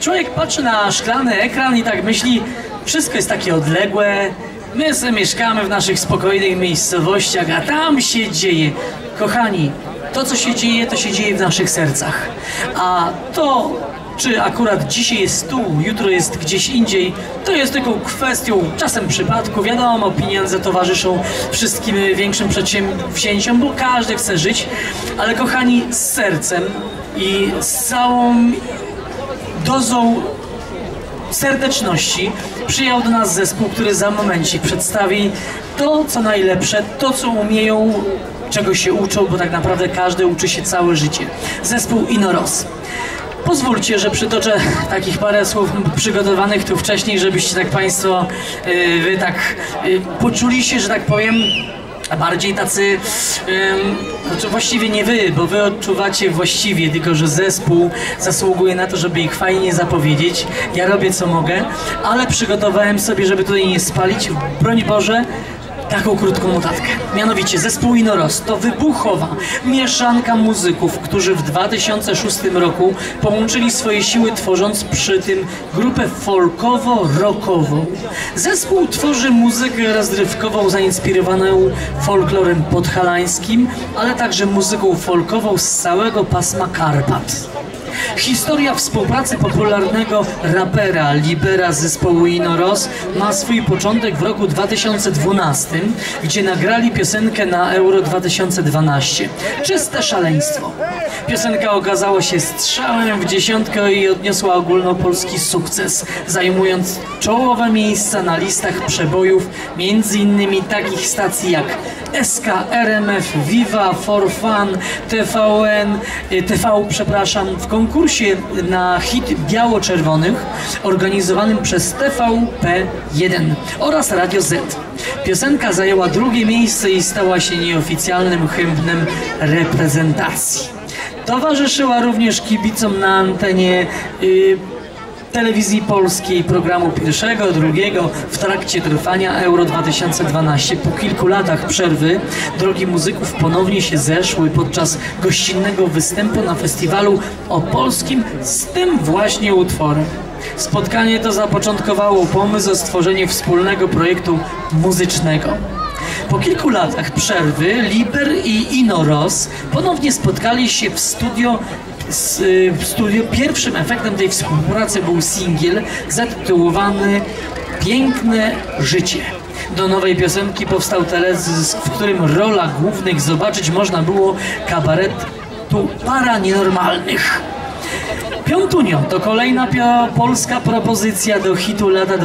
Człowiek patrzy na szklany ekran i tak myśli, wszystko jest takie odległe, my sobie mieszkamy w naszych spokojnych miejscowościach, a tam się dzieje. Kochani, to co się dzieje, to się dzieje w naszych sercach. A to, czy akurat dzisiaj jest tu, jutro jest gdzieś indziej, to jest tylko kwestią czasem przypadku. Wiadomo, pieniądze towarzyszą wszystkim większym przedsięwzięciom, bo każdy chce żyć, ale kochani, z sercem i z całą dozą serdeczności przyjechał do nas zespół, który za momencik przedstawi to, co najlepsze, to, co umieją, czego się uczą, bo tak naprawdę każdy uczy się całe życie. Zespół Inoros. Pozwólcie, że przytoczę takich parę słów przygotowanych tu wcześniej, żebyście tak Państwo wy tak poczuli się, że tak powiem, bardziej tacy, znaczy właściwie nie wy, bo wy odczuwacie właściwie, tylko że zespół zasługuje na to, żeby ich fajnie zapowiedzieć. Ja robię co mogę, ale przygotowałem sobie, żeby tutaj nie spalić, broń Boże, taką krótką notatkę. Mianowicie zespół Inoros to wybuchowa mieszanka muzyków, którzy w 2006 roku połączyli swoje siły, tworząc przy tym grupę folkowo-rockową. Zespół tworzy muzykę rozrywkową zainspirowaną folklorem podhalańskim, ale także muzyką folkową z całego pasma Karpat. Historia współpracy popularnego rapera Libera z zespołu Inoros ma swój początek w roku 2012, gdzie nagrali piosenkę na Euro 2012. Czyste szaleństwo. Piosenka okazała się strzałem w dziesiątkę i odniosła ogólnopolski sukces, zajmując czołowe miejsca na listach przebojów m.in. takich stacji jak SK, RMF, Viva, For Fun, TV, w konkursie na hit biało-czerwonych organizowanym przez TVP1 oraz Radio Z. Piosenka zajęła drugie miejsce i stała się nieoficjalnym hymnem reprezentacji. Towarzyszyła również kibicom na antenie telewizji polskiej programu pierwszego, drugiego w trakcie trwania Euro 2012. Po kilku latach przerwy drogi muzyków ponownie się zeszły podczas gościnnego występu na festiwalu opolskim z tym właśnie utworem. Spotkanie to zapoczątkowało pomysł o stworzeniu wspólnego projektu muzycznego. Po kilku latach przerwy Liber i Inoros ponownie spotkali się w studio. Pierwszym efektem tej współpracy był singiel zatytułowany Piękne życie. Do nowej piosenki powstał teledysk, w którym rola głównych zobaczyć można było kabaretu para nienormalnych. Piątunio to kolejna polska propozycja do hitu lata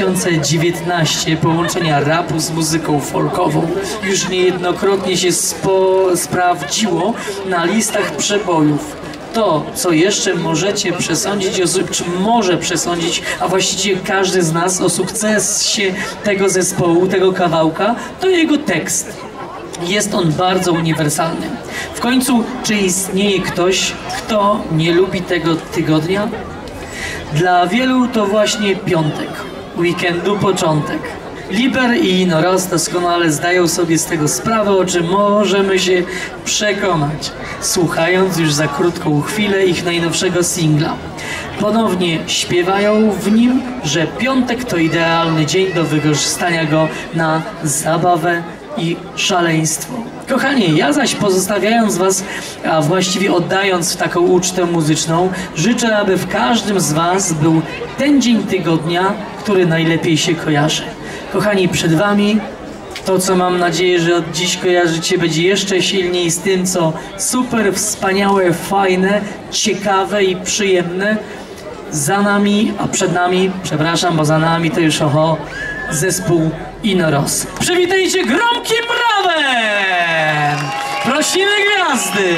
2019, połączenia rapu z muzyką folkową. Już niejednokrotnie się sprawdziło na listach przebojów. To, co jeszcze możecie przesądzić, czy może przesądzić, a właściwie każdy z nas o sukcesie tego zespołu, tego kawałka, to jego tekst. Jest on bardzo uniwersalny. W końcu, czy istnieje ktoś, kto nie lubi tego tygodnia? Dla wielu to właśnie piątek, weekendu początek. Liber i Inoros doskonale zdają sobie z tego sprawę, o czym możemy się przekonać, słuchając już za krótką chwilę ich najnowszego singla. Ponownie śpiewają w nim, że piątek to idealny dzień do wykorzystania go na zabawę i szaleństwo. Kochani, ja zaś pozostawiając was, a właściwie oddając w taką ucztę muzyczną, życzę, aby w każdym z was był ten dzień tygodnia, który najlepiej się kojarzy. Kochani, przed wami to, co mam nadzieję, że od dziś kojarzycie, będzie jeszcze silniej z tym, co super, wspaniałe, fajne, ciekawe i przyjemne. Za nami, a przed nami, przepraszam, bo za nami to już zespół Inoros. Przywitajcie gromkim brawem! Prosimy gwiazdy!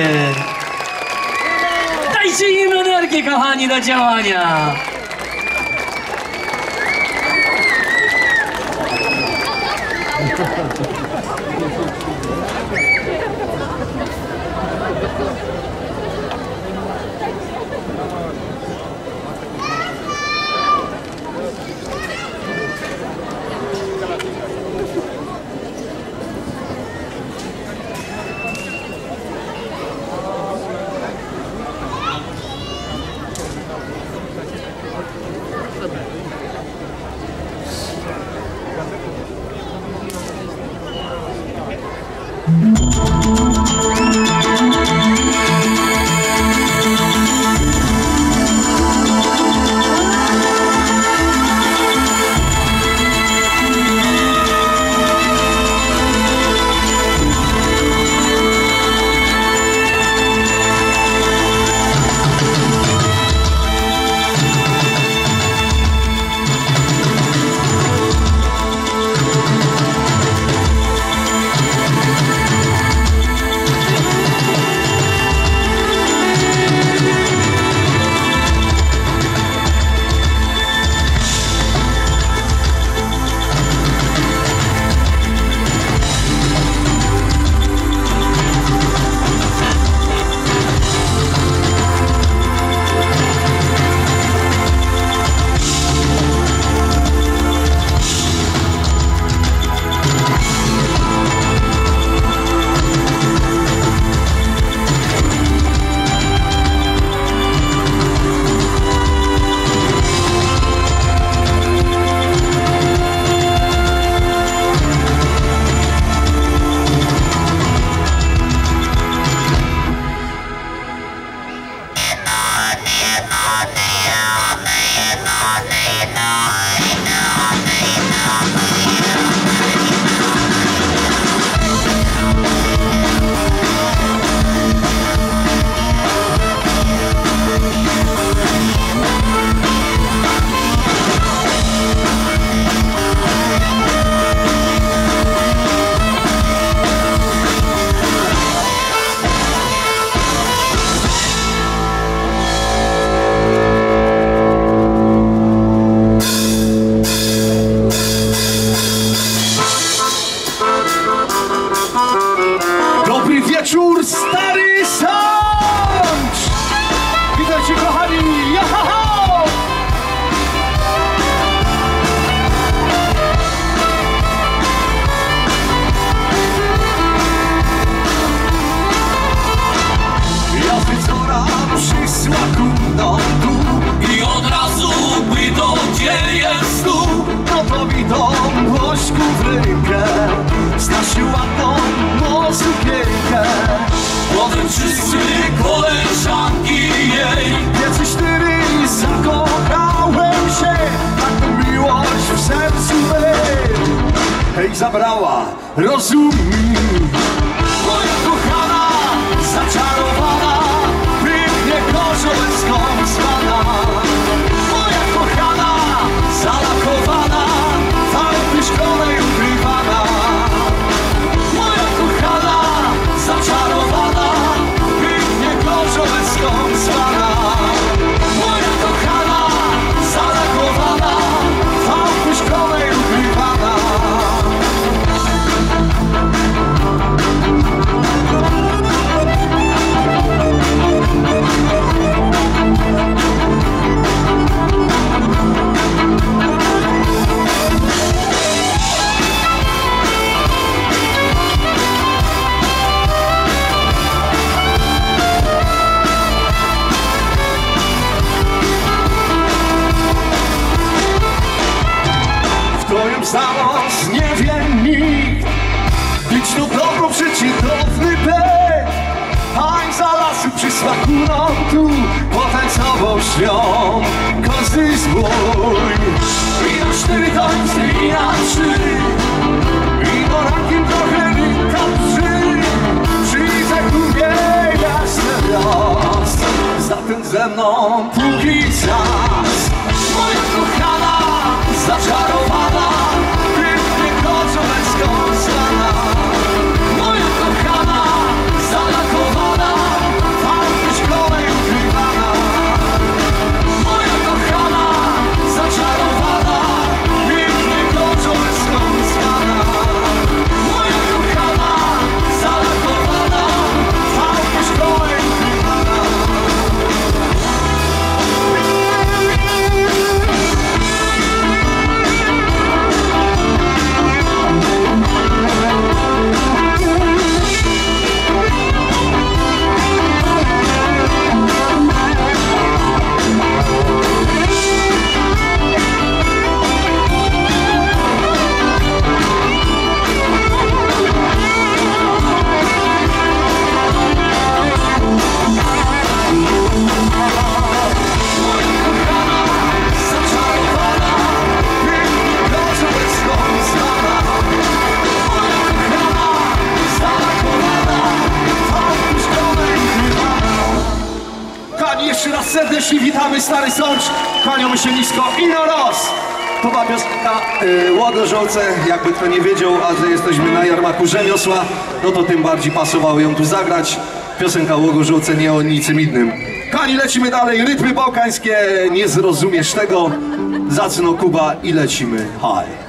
Dajcie im energię, kochani, do działania! Dobry wieczór, Stary Sącz! Witajcie, kochani! Jahaha! Jazdycora przysła kundą tu i od razu by do dzieje stół. no to wiadomość w rękę, znasz ładną mo sukienkę. Potem wszyscy koleżanki jej. Pierwszy cztery zakochałem się, tak to miłość w sercu mym. Hej, zabrała, rozumiem. Moja kochana, zaczarowana, pięknie korzolską zwana. Moja kochana, zalakowana, fałdy szkolej ukrywana. Moja kochana, zaczarowana, pięknie korzolską zwana. Moja kochana, zalakowana, fałdy szkolej ukrywana. Zaraz nie wie nikt, być to dobro przeciwny pek. Ań za lasu przy smaku tu potencjował śnią każdy zbój. I na cztery tańce i na trzy, i do rankiem trochę rynka trzy. Przyjdzie ku mnie jasny raz, zatem ze mną póki czas. Moja kochana, zaczarowana, pięknie korzoleską zwana. Moja kochana, zalakowana, fałdy szkolej ukrywana. Moja kochana, zaczarowana, pięknie korzoleską zwana. Moja kochana, zalakowana, fałdy szkolej ukrywana. Jeszcze raz serdecznie witamy Stary Sącz, kłaniamy się nisko i na raz! To była piosenka Łogożolce, jakby kto nie wiedział, a że jesteśmy na jarmarku rzemiosła, no to tym bardziej pasowało ją tu zagrać. Piosenka Łogożolce, nie o niczym innym. Kani, lecimy dalej, rytmy bałkańskie, nie zrozumiesz tego, Zacno Kuba i lecimy, haj!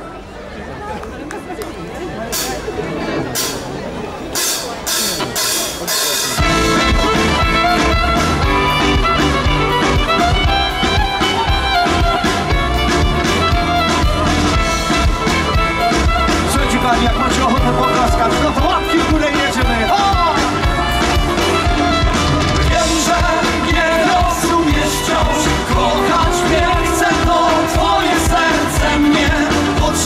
Jak macie ochotę poklaskać, no to łapki w górę jedziemy. O! Wiem, że nie rozumiesz wciąż. Kochać mnie chcę, to twoje serce mnie.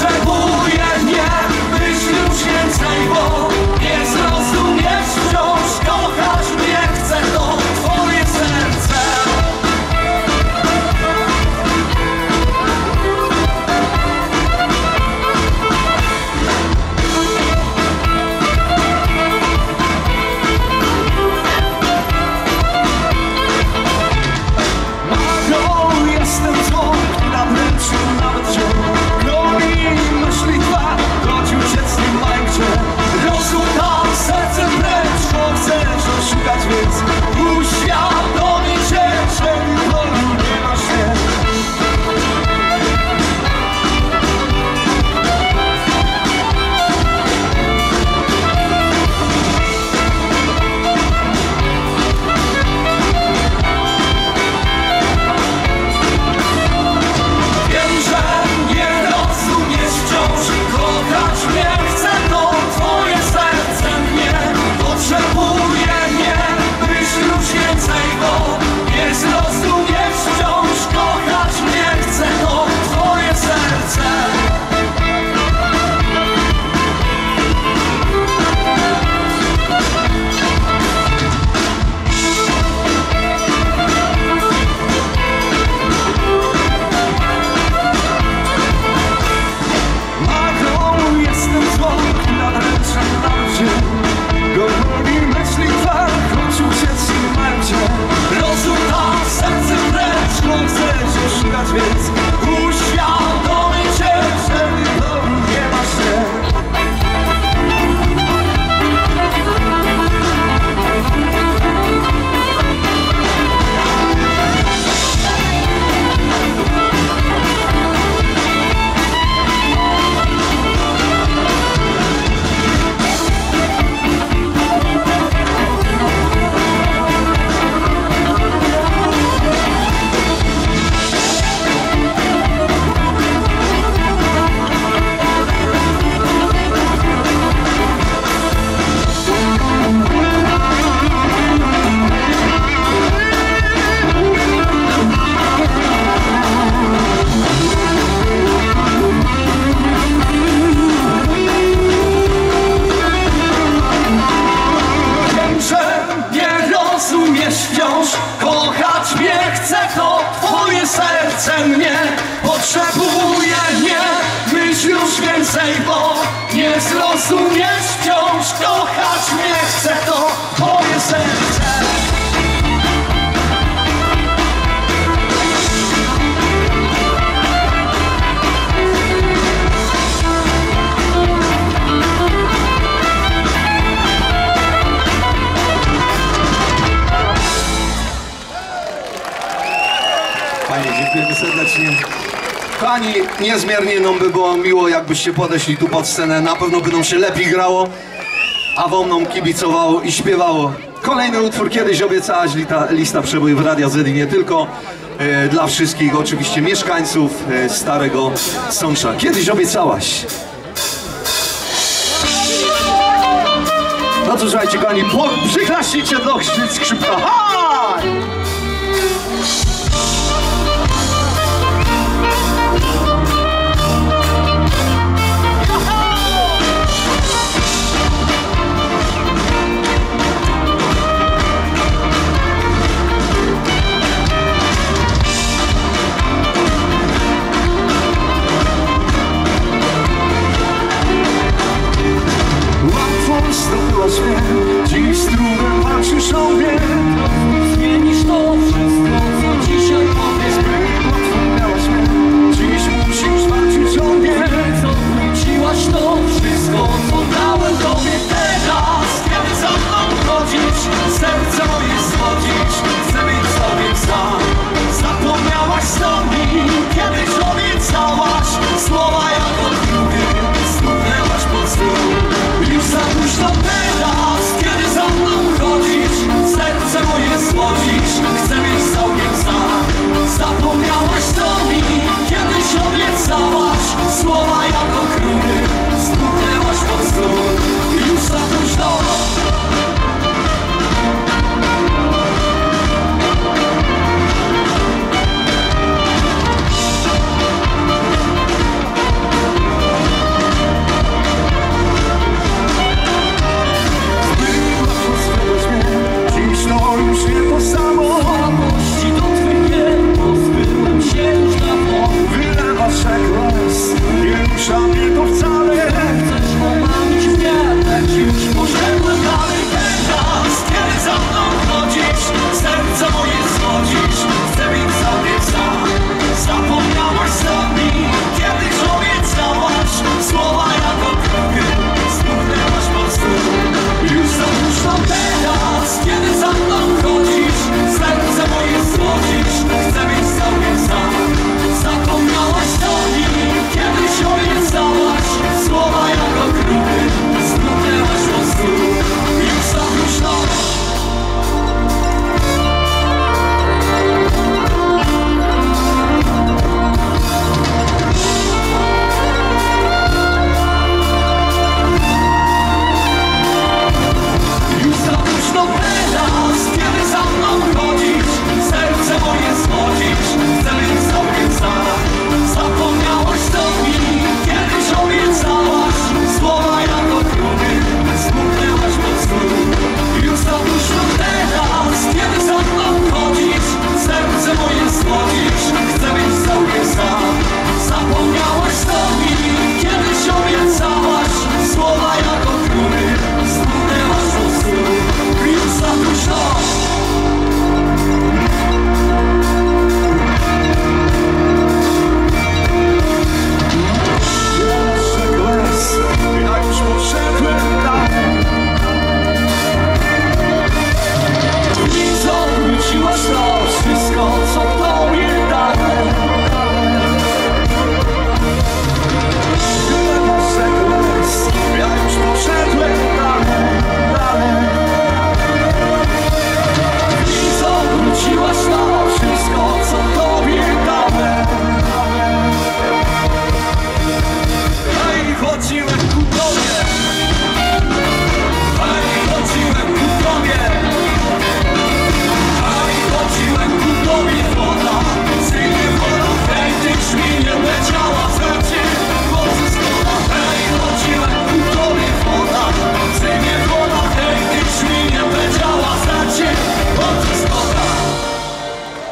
rozumiesz wciąż, kochać mnie chce to moje serce. Panie, dziękujemy serdecznie. Kochani, niezmiernie nam by było miło, jakbyście podeszli tu pod scenę. Na pewno by nam się lepiej grało, a wam nam kibicowało i śpiewało. Kolejny utwór Kiedyś obiecałaś, lista przebojów Radia Z i nie tylko. Dla wszystkich oczywiście mieszkańców Starego Sącza. Kiedyś obiecałaś. No to słuchajcie, kochani, przyklaśnijcie do skrzypka. Haj! Dziś z trudem patrzysz o mnie. Zmienisz to wszystko, co dzisiaj powiesz. Miałaś mnie. Dziś musisz walczyć o mnie. Wróciłaś to wszystko, co dałem tobie teraz. Kiedy za mną chodzisz, serce moje zwodzisz. Chcę być sobie sam. Zapomniałaś sobie, kiedyś obiecałaś. Słowa jak odruchy, smutnęłaś po stół. Już za późno teraz, kiedy za mną chodzisz, serce moje słodzisz, chcę być całkiem sam. Zapomniałaś sobie, kiedyś obiecałaś, słowa jak okruchy, smutnęłaś po stół. Już za późno.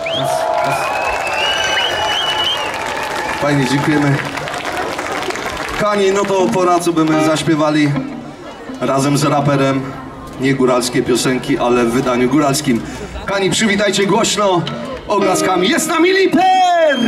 Fajnie, dziękujemy. Kochani, no to pora, co by my zaśpiewali razem z raperem. Nie góralskie piosenki, ale w wydaniu góralskim. Kochani, przywitajcie głośno oklaskami. Jest nami Liper!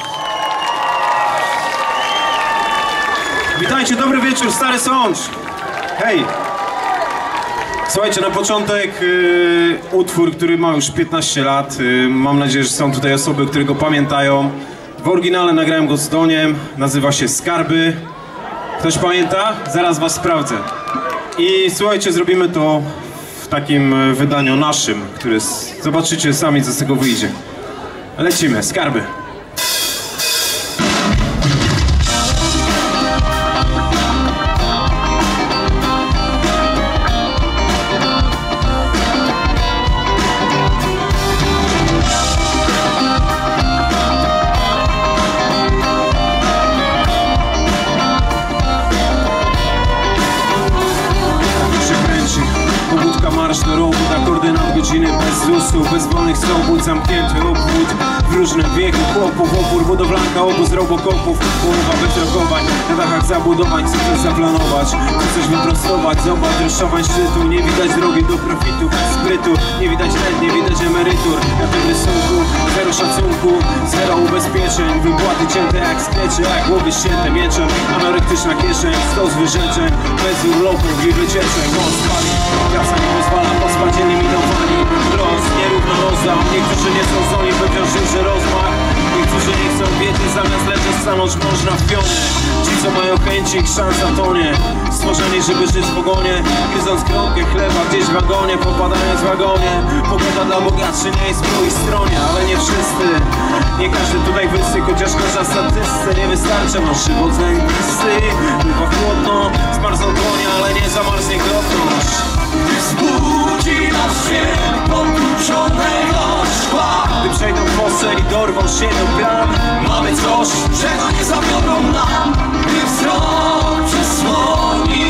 Witajcie, dobry wieczór, Stary Sącz. Hej! Słuchajcie, na początek utwór, który ma już 15 lat. Mam nadzieję, że są tutaj osoby, które go pamiętają. W oryginale nagrałem go z Doniem, nazywa się Skarby. Ktoś pamięta? Zaraz was sprawdzę. I słuchajcie, zrobimy to w takim wydaniu naszym, które zobaczycie sami, co z tego wyjdzie. Lecimy, Skarby. Marsz do rowu, na koordynat godziny bez ZUS-u, bez wolnych swobód, zamknięty obwód w różnym wieku chłopów, opór, budowlanka, obóz robokopów, połowa bezrokowań, na dachach zabudowań, chcę coś zaplanować, chcę coś wyprostować, zobacz, rozszawań szczytu, nie widać drogi do profitu, sprytu, nie widać rent, nie widać emerytur, na tym rysunku, zero szacunku, zero ubezpieczeń, wypłaty cięte jak sklecze, jak głowy ścięte mieczem, anorektyczna kieszeń, 100 wyrzeczeń, bez urlopów i wycieczek, moc pali, kasa nie pozwala pospać eliminowani, los nierówno rozdał, niektórzy nie są zdolni wywiążą, że rozmach, niektórzy nie chcą wiedzieć, zamiast leżeć stanąć można w pionie, ci co mają chęci, szansa tonie, stworzeni żeby żyć w ogonie, gryząc kromkę chleba gdzieś w wagonie, popadając w wagonie, pogoda dla bogatszy nie jest po ich stronie, ale nie wszyscy, nie każdy tutaj wysyk, chociaż nasza statystyce nie wystarcza, masz żywot zajebisty, bywa chłodno, zmarzną dłonie, ale nie zamarznie godność. Wzbudzi nas dźwięk potłuczonego szkła. Gdy przejdą fosę i dorwą się do bram, Mamy coś, czego nie zabiorą nam, gdy wzrok przesłoni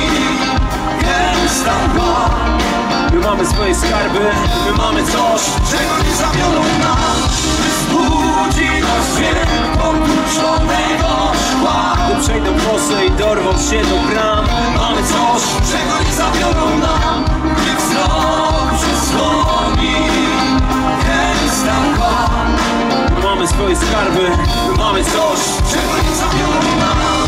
gęsta mgła. my mamy swoje skarby, My mamy coś, czego nie zabiorą nam, gdy wzbudzi nas dźwięk potłuczonego szkła. gdy przejdą fosę i dorwą się do bram. Mamy coś, czego nie zabiorą nam, gdy wzrok przesłoni gęsta mgła. My mamy swoje skarby, My mamy coś, czego nie zabiorą nam.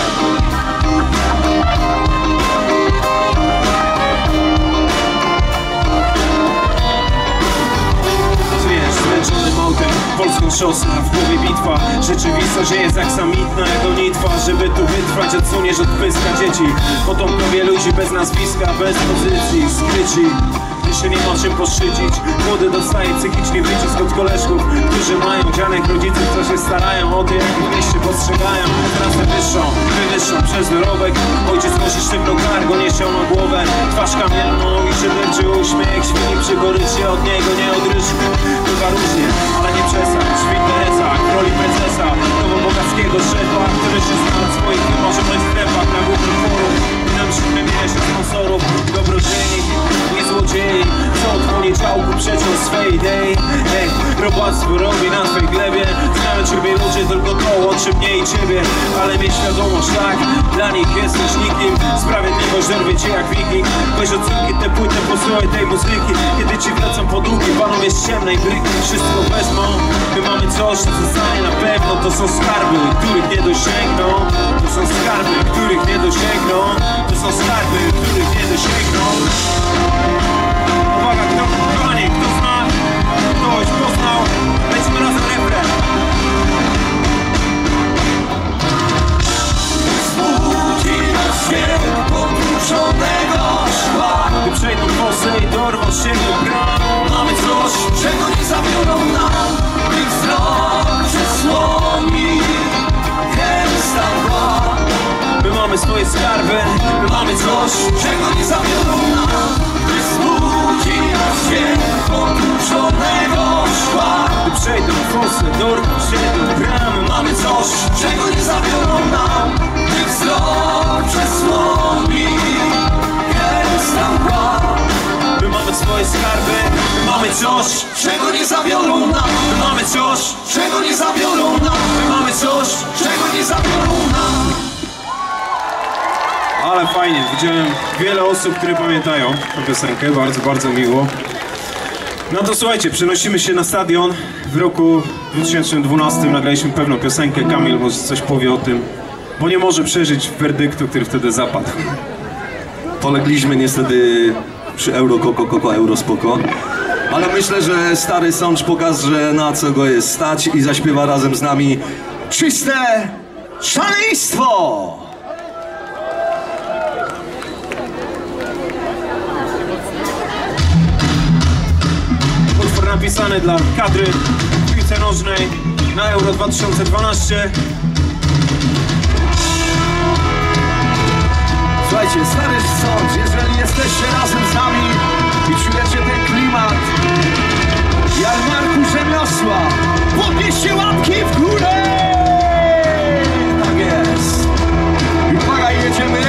zmęczonym autem, polską szosę, a w głowie bitwa. Rzeczywistość jest aksamitna jak gonitwa. Żeby tu wytrwać, odsuniesz od pyska dzieci. Potomkowie ludzi bez nazwiska, bez pozycji, skryci. Jeszcze nie ma czym poszydzić. Młody dostaje psychicznie wycisk od koleżków, którzy mają dzianych rodziców, co się starają o to, jak w mieście postrzegają. Trasę wywyższą przez dorobek. Ojciec nosi sztywną kargo, niesią na głowę twarz kamienną i szyderczy uśmiech. Świni przy gorycie, od niego nie odryszy. Bywa różnie, ale nie przesadź. W interesach roli prezesa, nowobogackiego szefa, który się zna w swoich wymarzonych strefach. Na głównym forum dynamicznym mieście sponsorów, dobrodziej, nie złodziei, co od poniedziałku przeczą swej idei. Ej, robactwo robi na swej glebie. Znamy ciebie ludzie, tylko to łączy mnie i ciebie. Ale mieć świadomość, tak, dla nich jesteś nikim. Sprawiedliwość dorwie cię jak wiking. Weź odcinki tę płytę, posłuchaj tej muzyki. Kiedy ci wlecą podługi, panowie z ciemnej bryki wszystko wezmą. My mamy coś, co zostanie na pewno. To są skarby, których nie dosięgną. To są skarby, których nie dosięgną. To są skarby, których nie dosięgną. Uwaga, kochani, kto zna, ktoś poznał, lecimy razem refren. Wzbudzi nas dźwięk potłuczonego szkła. Gdy przejdą fosy i dorwą się do bram. Mamy coś, czego nie zabiorą nam, gdy wzrok przesłoni gęsta mgła. My mamy swoje skarby, My mamy coś, czego nie zabiorą nam, gdy wzbudzi nas dźwięk potłuczonego szkła. gdy przejdą fosy, dorwą się do bram. Mamy coś, czego nie zabiorą nam, gdy wzrok przesłoni gęsta mgła. My mamy swoje skarby, My mamy coś, czego nie zabiorą nam, my mamy coś, czego nie zabiorą nam, my mamy coś. czego nie zabiorą nam. Widziałem wiele osób, które pamiętają tę piosenkę, bardzo, bardzo miło. No to słuchajcie, przenosimy się na stadion. W roku 2012 nagraliśmy pewną piosenkę. Kamil może coś powie o tym, bo nie może przeżyć werdyktu, który wtedy zapadł. Polegliśmy niestety przy Euro Koko, Euro Spoko. Ale myślę, że stary Sącz pokaże, na co go jest stać i zaśpiewa razem z nami Czyste Szaleństwo! Utwór napisany dla kadry w piłce nożnej na Euro 2012. Słuchajcie, stary Sącz, jeżeli jesteście razem z nami i czujecie ten klimat jarmarku rzemiosła, podnieście łapki w górę! Tak jest. I uwaga, jedziemy.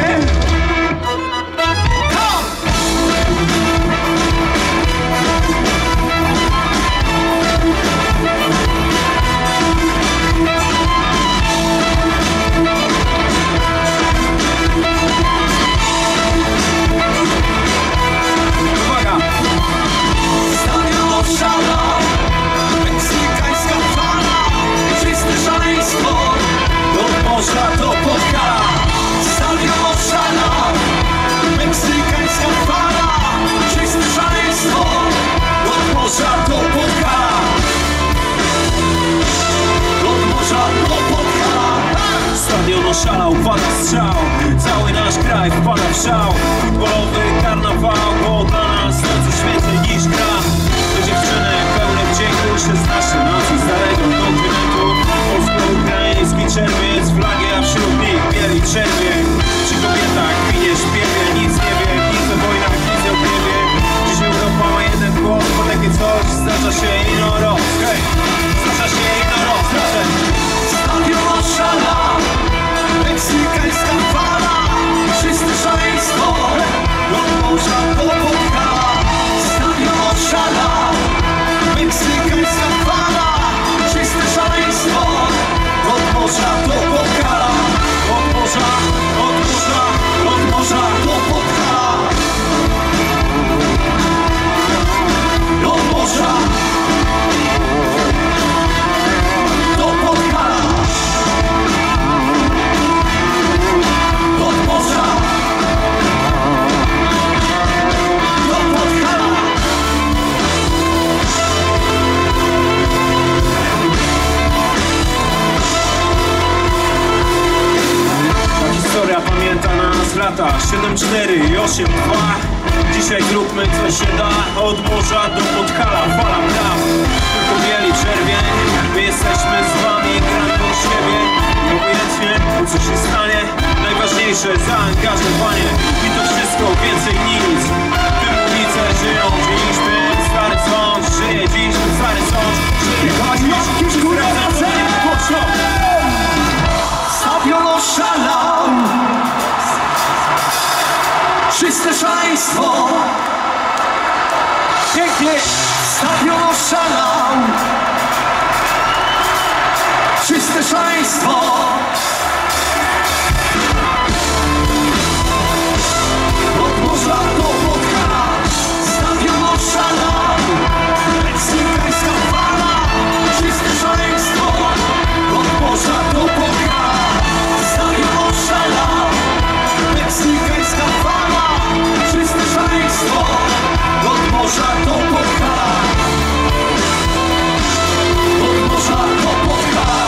Meksykańska fala, czyste szaleństwo, od morza do Podhala. Stadion oszala, meksykańska fala, czyste szaleństwo, od morza do Podhala. Od morza do Podhala. Stadion oszalał, pada strzał, cały nasz kraj wpada w szał. Futbolowy karnawał, bo dla nas to coś więcej niż gra. To dziewczyny pełne wdzięku, 16 nacji starego kontynentu. Polsko-ukraiński czerwiec, flagi, a wśród nich bieli czerwień. Przy kobietach ginie śpiewie, nic nie wie, nic o wojnach, nic o gniewie. Dziś Europa ma jeden głos, bo takie coś zdarza się ino rok. Hej, zdarza się ino rok, razem. Stadion oszala, meksykańska fala, czyste szaleństwo, od morza do Podhala. Stadion oszala, meksykańska fala, czyste szaleństwo, od morza do Podhala. Od morza, od morza, od morza do Podhala. Od morza do Podhala. Od morza do Podhala. Ta historia pamięta nas lata 7-4 i 8-2. Dzisiaj zróbmy co się da. Od morza do Podhala, fala praw. Tylko bieli czerwień. My jesteśmy z wami, gram do siebie. Obojętnie co się stanie, najważniejsze zaangażowanie. I to wszystko, więcej nic. Tym ulice żyją dziś, tym stary Sącz żyje dziś, tym stary Sącz żyje dziś. Stadion oszalał, czyste szaleństwo. Pięknie. Stadion oszalał, czyste szaleństwo. Od morza do Podhala. Stadion oszalał, meksykańska fala, czyste szaleństwo. Od morza do Podhala. Stadion oszalał, meksykańska fala, czyste szaleństwo. Od morza do Podhala. Od morza do Podhala.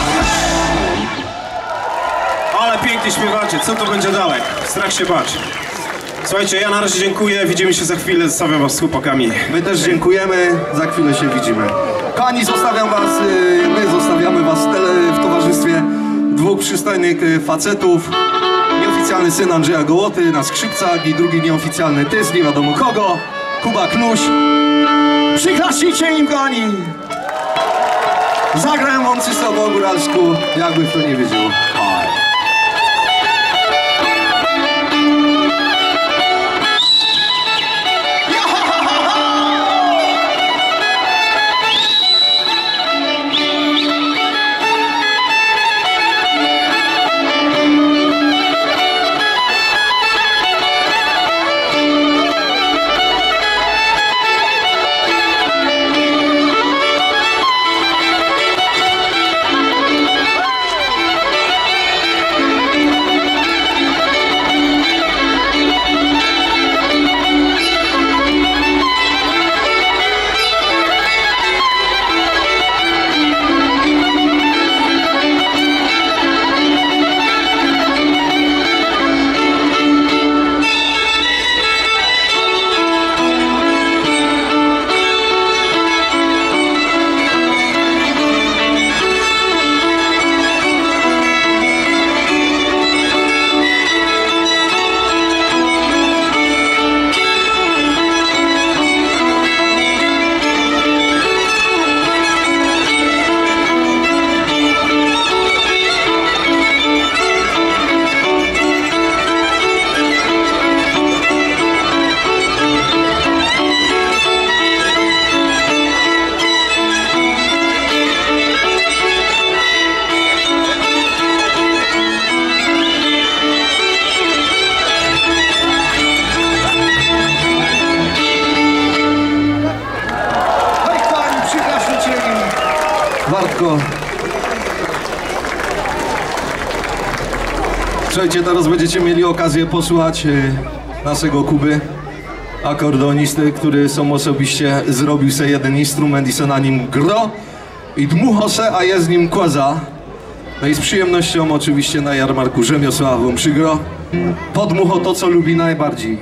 Ale pięknie śpiewacie, co to będzie dalej? Strach się bać. Słuchajcie, ja na razie dziękuję, widzimy się za chwilę, zostawiam was z chłopakami. My też dziękujemy, za chwilę się widzimy. Kochani, my zostawiamy was w towarzystwie dwóch przystojnych facetów. Nieoficjalny syn Andrzeja Gołoty na skrzypcach i drugi nieoficjalny tys, nie wiadomo kogo, Kuba Knuś. Przyklasnijcie im, kochani! Zagrają wam czysto po góralsku, jakby kto nie wiedział. Słuchajcie, teraz będziecie mieli okazję posłuchać naszego Kuby, akordeonisty, który sam osobiście zrobił sobie jeden instrument i se na nim gro i dmucho se, a jest z nim kłaza. No i z przyjemnością oczywiście na jarmarku rzemiosła wam przygro. Podmucho to, co lubi najbardziej.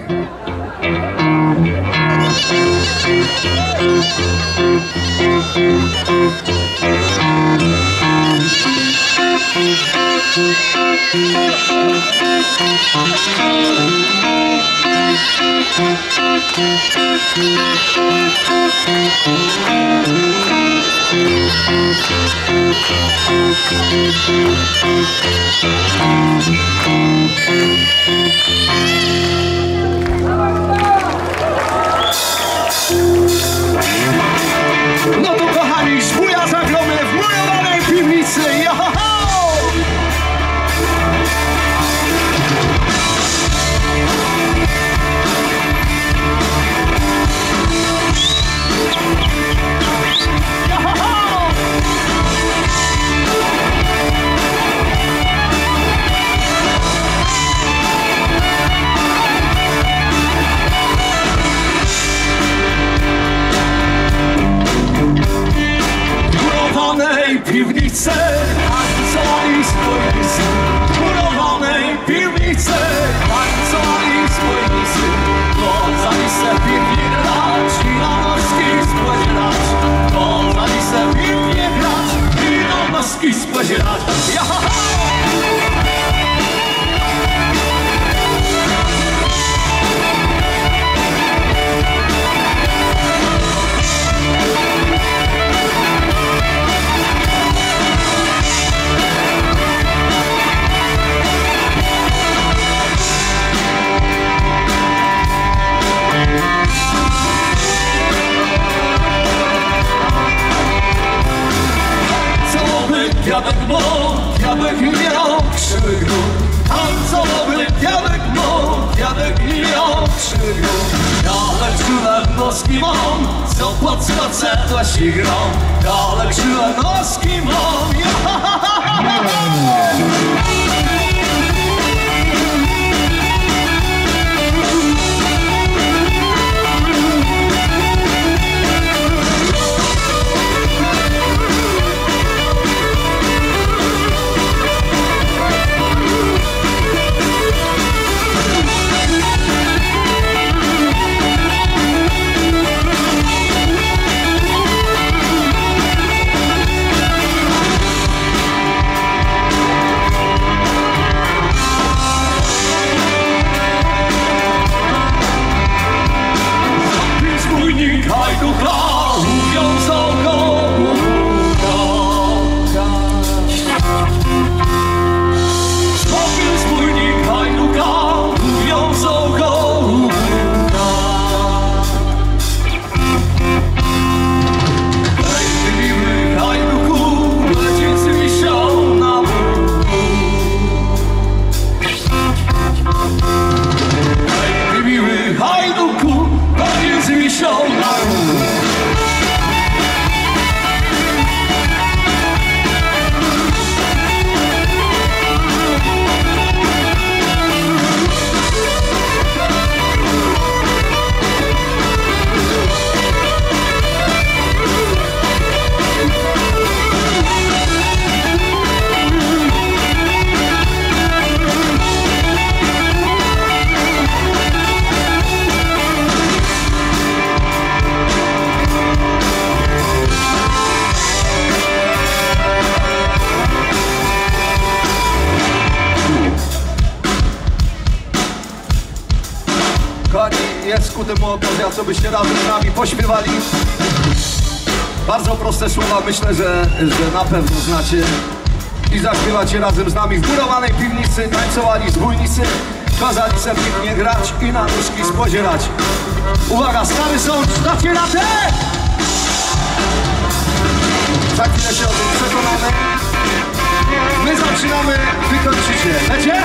No to kochani, żbuja zagromy w murowanej piwnicy. Johoho! Piwnicy, tańcowali spójnicy. W murowanej piwnicy tańcowali spójnicy. Wiązali se pięknie grać i na noski spodzierać. Wiązali se pięknie grać i na noski spodzierać. Diabek mąk, diabek miał krzywy grób. Tańcowy diabek mąk, diabek miał krzywy grób. Diabek czułem noski mam, co pod skocedła się grą. Diabek czułem noski mam. Jest ku temu okazja, co byście razem z nami pośpiewali. Bardzo proste słowa, myślę, że na pewno znacie. I zaśpiewacie razem z nami w murowanej piwnicy. Tańcowali zbójnicy, kazali se pięknie grać i na nóżki spodzierać. Uwaga, Stary Sącz, dacie radę! Za chwilę się o tym przekonamy. My zaczynamy, wy kończycie. Lecie?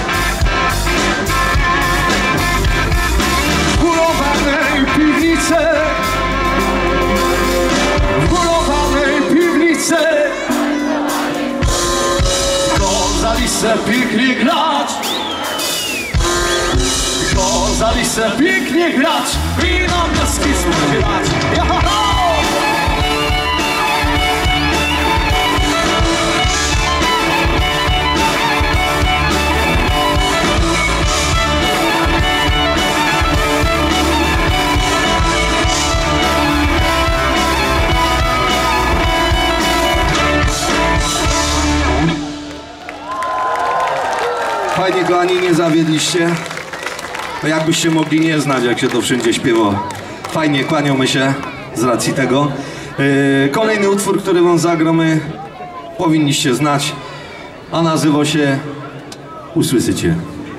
W murowanej piwnicy, w murowanej piwnicy kazali se pięknie grać nisko, za lisem pięknie grać i na wnioski spodziewać. Fajnie, kochani, nie zawiedliście. No jakbyście mogli nie znać, jak się to wszędzie śpiewa. Fajnie, kłaniamy się z racji tego. Kolejny utwór, który wam zagramy, powinniście znać, a nazywa się Usłyszycie.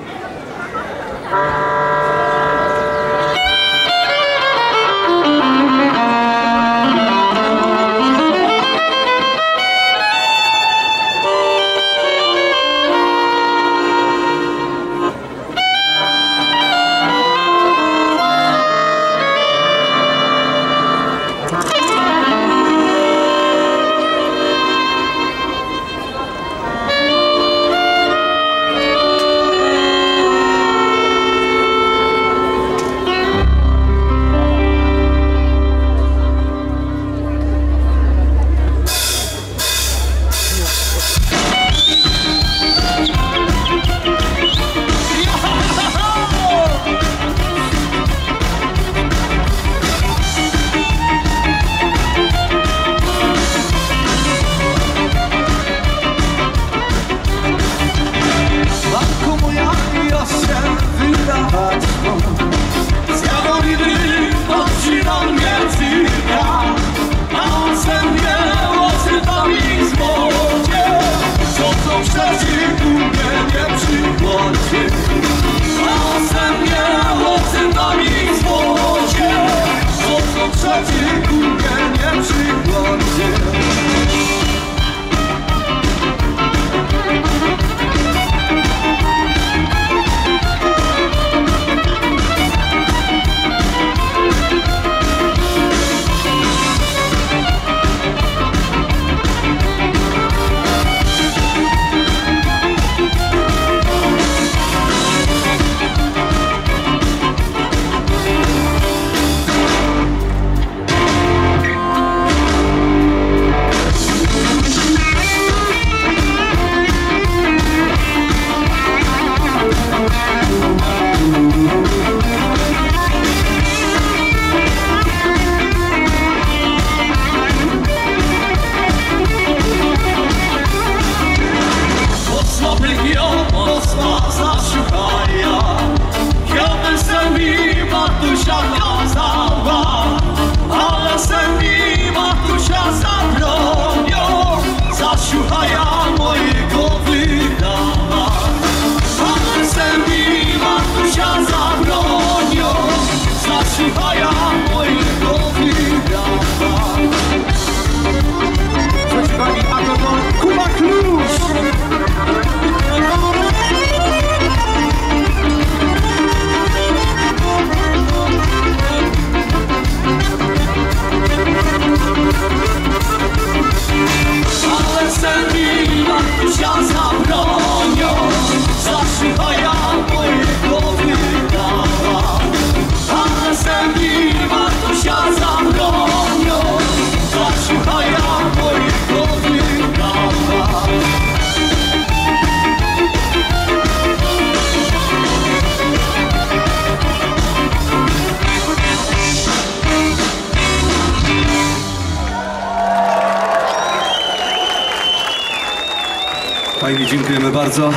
Fajnie, dziękujemy bardzo.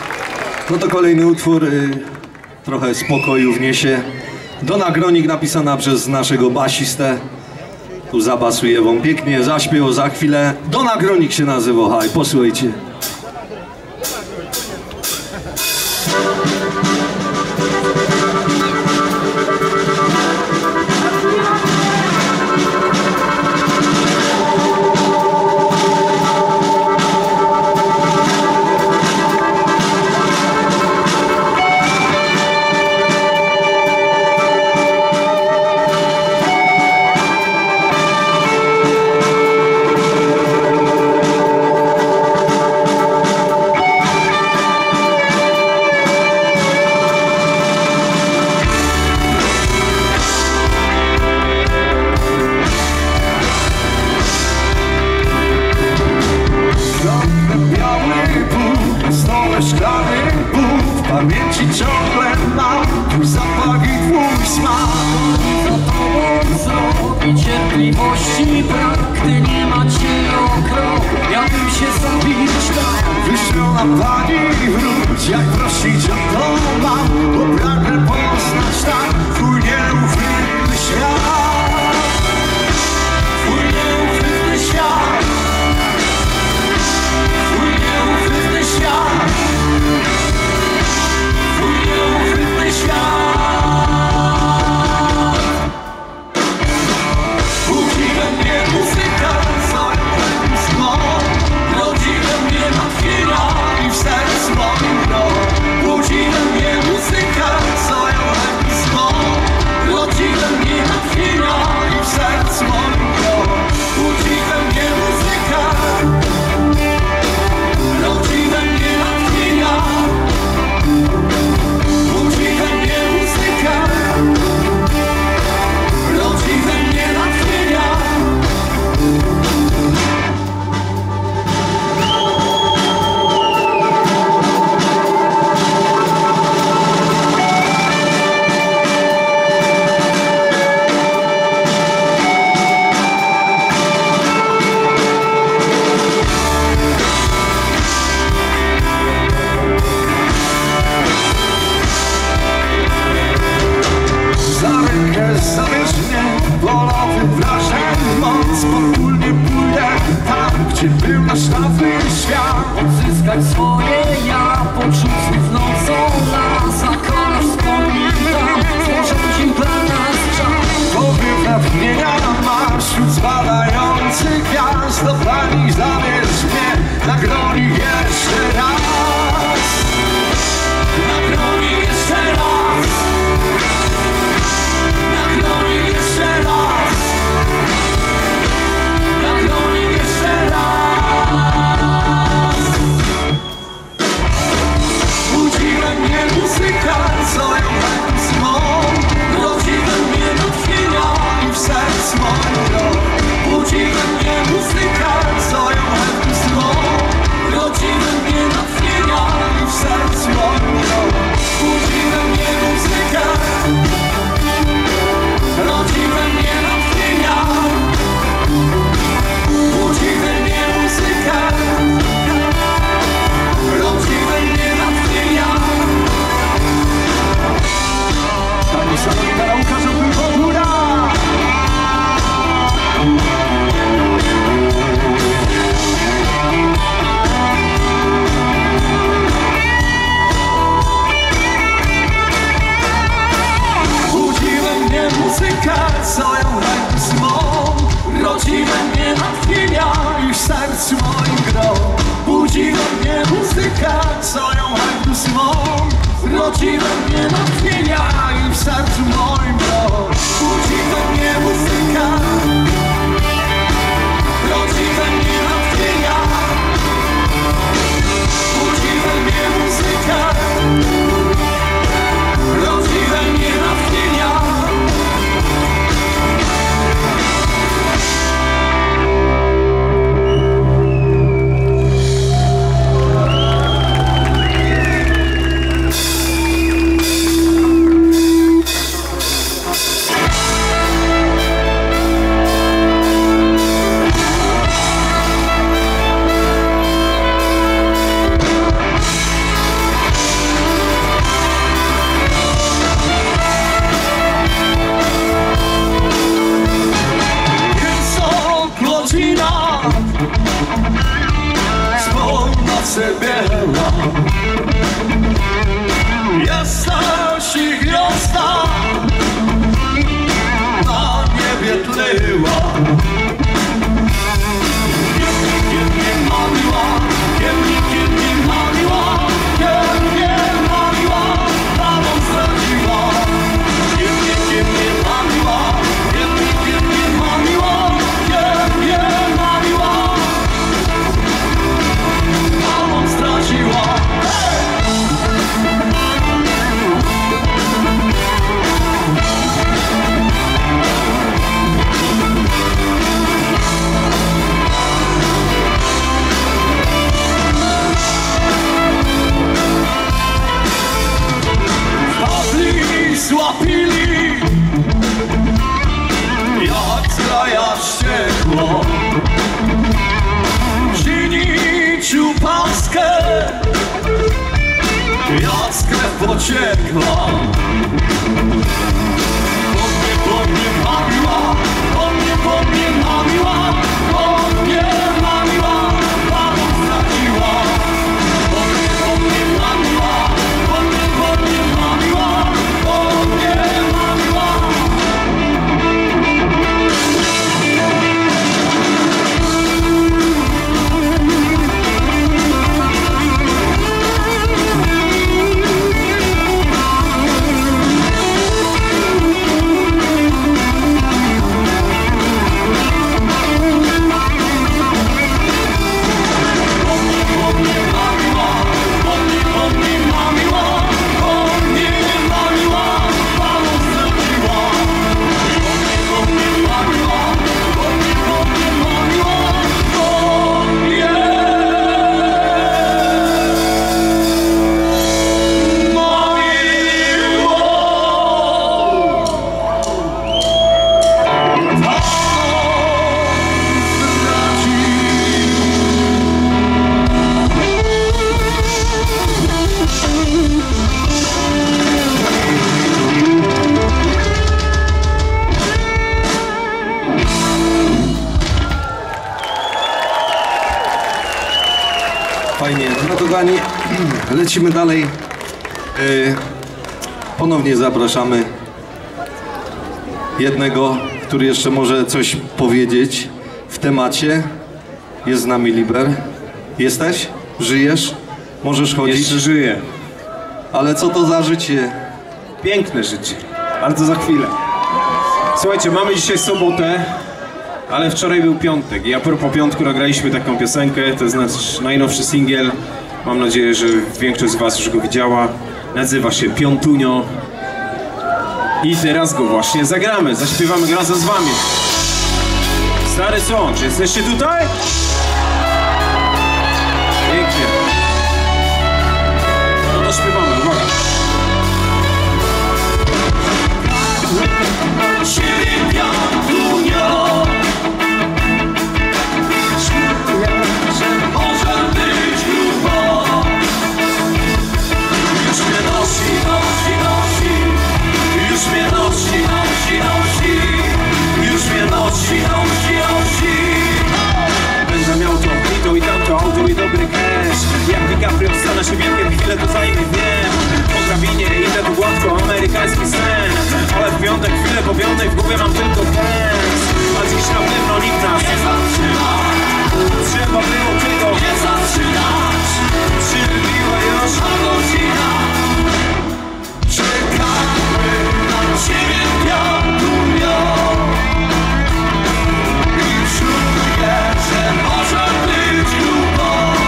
No to kolejny utwór, trochę spokoju wniesie. Dona Gronik, napisana przez naszego basistę. Tu zabasuje wam pięknie, zaśpiewał za chwilę. Dona Gronik się nazywa, haj, posłuchajcie. szklanych butów. W pamięci ciągle mam twój zapach i twój smak. Za tobą wzrok i cierpliwości brak, gdy nie macie o krok, miałbym się zabić tak. Wyszczona pani wróć, jak prosić o to mam, bo pragnę poznać tak twój nieuchwytny świat. Twój nieuchwytny świat. Twój nieuchwytny świat. Twój nieuchwytny świat. Budzi we mnie muzyka, co jest mą. Rodzi we mnie natchnienia i w sercu moim gro. Budzi we mnie muzyka, co jest mą. Rodzi we mnie natchnienia i w sercu moim gro. Budzi we mnie muzyka. Rodzi we mnie natchnienia. Budzi we mnie muzyka. Rodzi we mnie natchnienia. Za rękę zabierz mnie, polowy wrażeń moc. Potulnie pójdę tam, gdzie był nasz dawny świat. Odzyskać swoje ja, poczuć znów nocą las. Zakonasz wspomnień tam, sporządził dla nas czas. Powiew natchnienia masz wśród zbadających gwiazd. Do pani zabierz mnie na groni jeszcze raz. Na groni jeszcze raz. Na groni jeszcze raz. Na groni jeszcze raz. Budzi we mnie muzyka, co ją tak zmą. Rodzi we mnie natchnienia i w sercu moim gro. Budzi we mnie muzyka, co ją tak zmą. Rodzi we mnie natchnienia i w sercu moim gro. Budzi we mnie muzyka. Rodzi we mnie natchnienia. Budzi we mnie muzyka. Rodzi we mnie natchnienia. Pani Salonitara ukaże tylko góra. Budzi we mnie muzyka, co ją rękę swą. Rodzi we mnie natchnienia i w sercu moim gro. Budzi we mnie muzyka, co ją rękę swą. Rodzi we mnie natchnienia i w sercu moim gro. Budzi we mnie muzyka. Rodzi we mnie natchnienia. Budzi we mnie muzyka. Rodzi we mnie natchnienia. krew pociekła. Po mnie mamiła, po mnie mamiła, po mnie mamiła, Pana wsadziła. Po mnie mamiła, po mnie mamiła, po mnie mamiła. Fajnie, no kochani, lecimy dalej. Ponownie zapraszamy jednego, który jeszcze może coś powiedzieć w temacie. Jest z nami Liber. Jesteś? Żyjesz? Możesz chodzić? Jeszcze żyję. Ale co to za życie? Piękne życie, ale to za chwilę. Słuchajcie, mamy dzisiaj sobotę, ale wczoraj był piątek i a propos piątku nagraliśmy taką piosenkę, to jest nasz najnowszy singiel. Mam nadzieję, że większość z was już go widziała. Nazywa się Piątunio. I teraz go właśnie zagramy, zaśpiewamy razem z wami. Stary Sącz, jesteście tutaj? Pięknie. No to śpiewamy, uwaga. Ciebie Piątunio, że może być grubo. Już mnie nosi, nosi, nosi, już mnie nosi, nosi, nosi, już mnie nosi, nosi, nosi. Będę miał to i tamto, auto i dobry cash. Jak DiCaprio stanę się wielkiem, chwilę to zajmie, wiem. Po drabinie idę tu gładko, amerykański sen. Ale w piątek, chwilę po piątej, w głowie mam tylko dance. A dziś na pewno nikt nas Nie zatrzyma, trzeba było tego nie zatrzymać. Czy wybiła już? A godzina, czekamy na Ciebie Piątunio. I czuję, że może być grubo.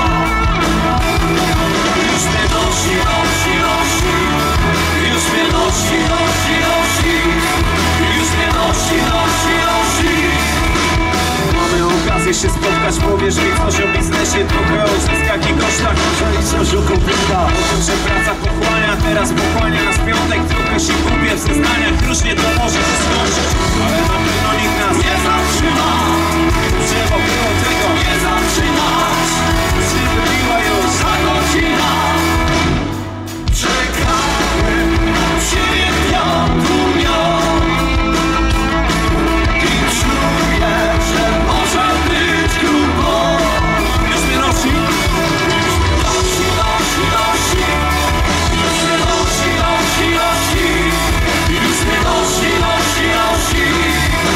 Już mnie nosi, nosi, nosi, już mnie nosi, nosi, nosi, już mnie nosi, nosi, nosi. Mamy okazję się spotkać, powiesz mi coś o biznesie, trochę o zyskach i kosztach. Może i coś o konfliktach. O tym, że praca pochłania, teraz pochłania nas piątek. Trochę się gubię w zeznaniach, różnie to może się skończyć. Ale na pewno nikt nas Nie zatrzyma, trzeba było tego nie zatrzymać. Czy wybiła już? Ta godzina, czekamy na Ciebie Piątunio. I czuję, że może być grubo. Już mnie nosi? Nosi, nosi, nosi, już mnie nosi, nosi, nosi, już mnie nosi, nosi, nosi.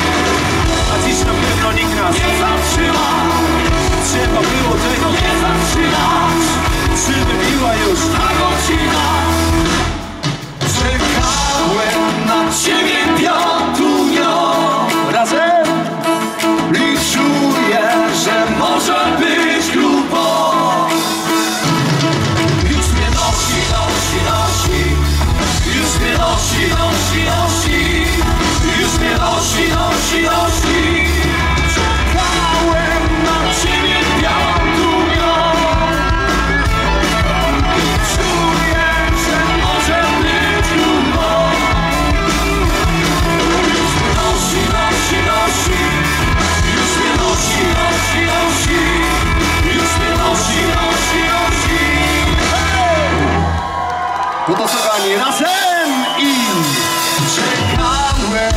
No to co kochani, razem i czekałem.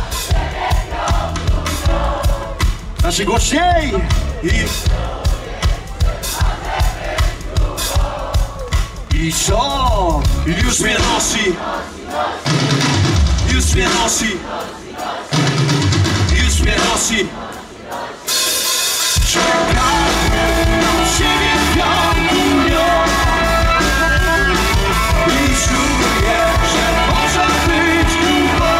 Znaczy głośniej i co? Już mnie nosi. Już mnie nosi. Już mnie nosi. Czekałem na ciebie wiatrują i czuję, że może być długo.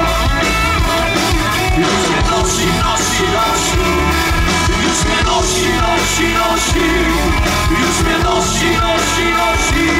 Już mnie nosi, nosi, nosi. Już mnie nosi, nosi, nosi. Już mnie nosi, nosi, nosi.